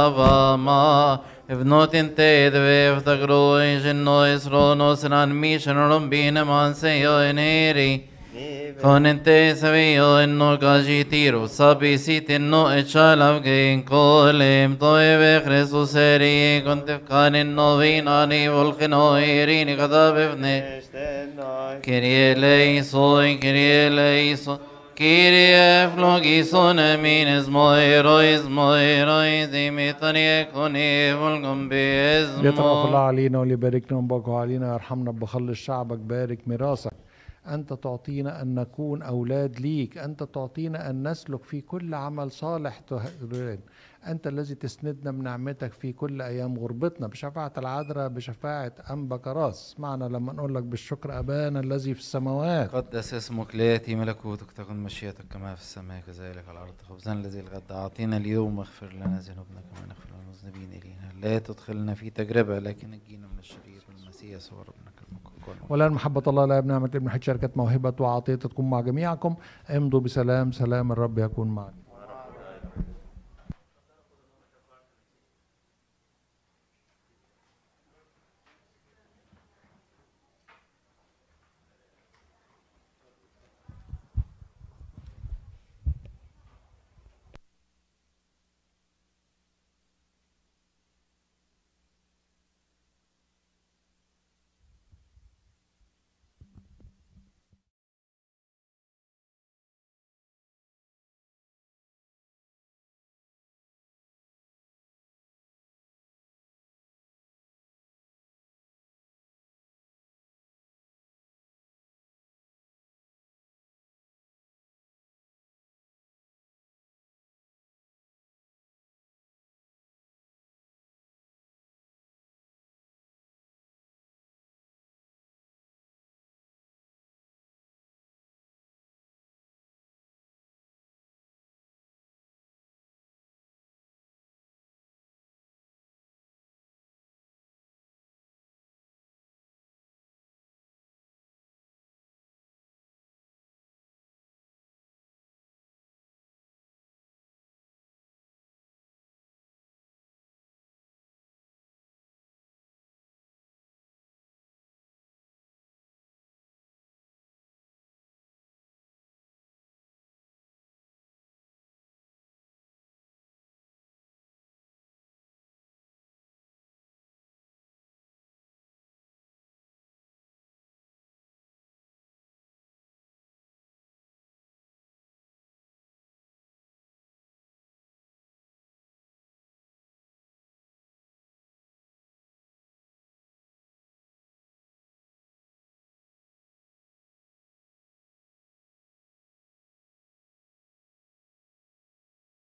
Speaker 5: avama Evnot inte dve vtagro ingenno esronos ran mission rombina manseyo eneri con inte savio enno gagitiro sabi sitino echalav gen kolem toeve Jesus eri contefkan enno vinani volcano erini kadavevne Kyrie eleison Kyrie eleison Kyrie flogison emines moerois moerois dimitanie koni volgum beesmo
Speaker 1: يترأف الله علينا وليباركنا ويباركوا علينا، يرحمنا بخلص شعبك، بارك ميراثك. أنت تعطينا أن نكون أولاد ليك، أنت تعطينا أن نسلك في كل عمل صالح تهرين. أنت الذي تسندنا من نعمتك في كل أيام غربتنا، بشفاعة العذراء، بشفاعة أنبا كراس. معنا لما نقول لك بالشكر أبانا الذي في السماوات،
Speaker 5: قدس اسمك، ليأتي ملكوتك، تكن مشيئتك كما في السماء كذلك على الأرض. خبزنا الذي الغد أعطينا اليوم، واغفر لنا ذنوبنا كما نغفر للمذنبين إلينا، لا تدخلنا في تجربة لكن نجينا من الشرير. المسيح يسوع ربنا كلمة.
Speaker 1: والآن محبة الله لا بنعمة ابن حج شركة موهبة وعطية تكون مع جميعكم. امضوا بسلام، سلام الرب يكون معكم.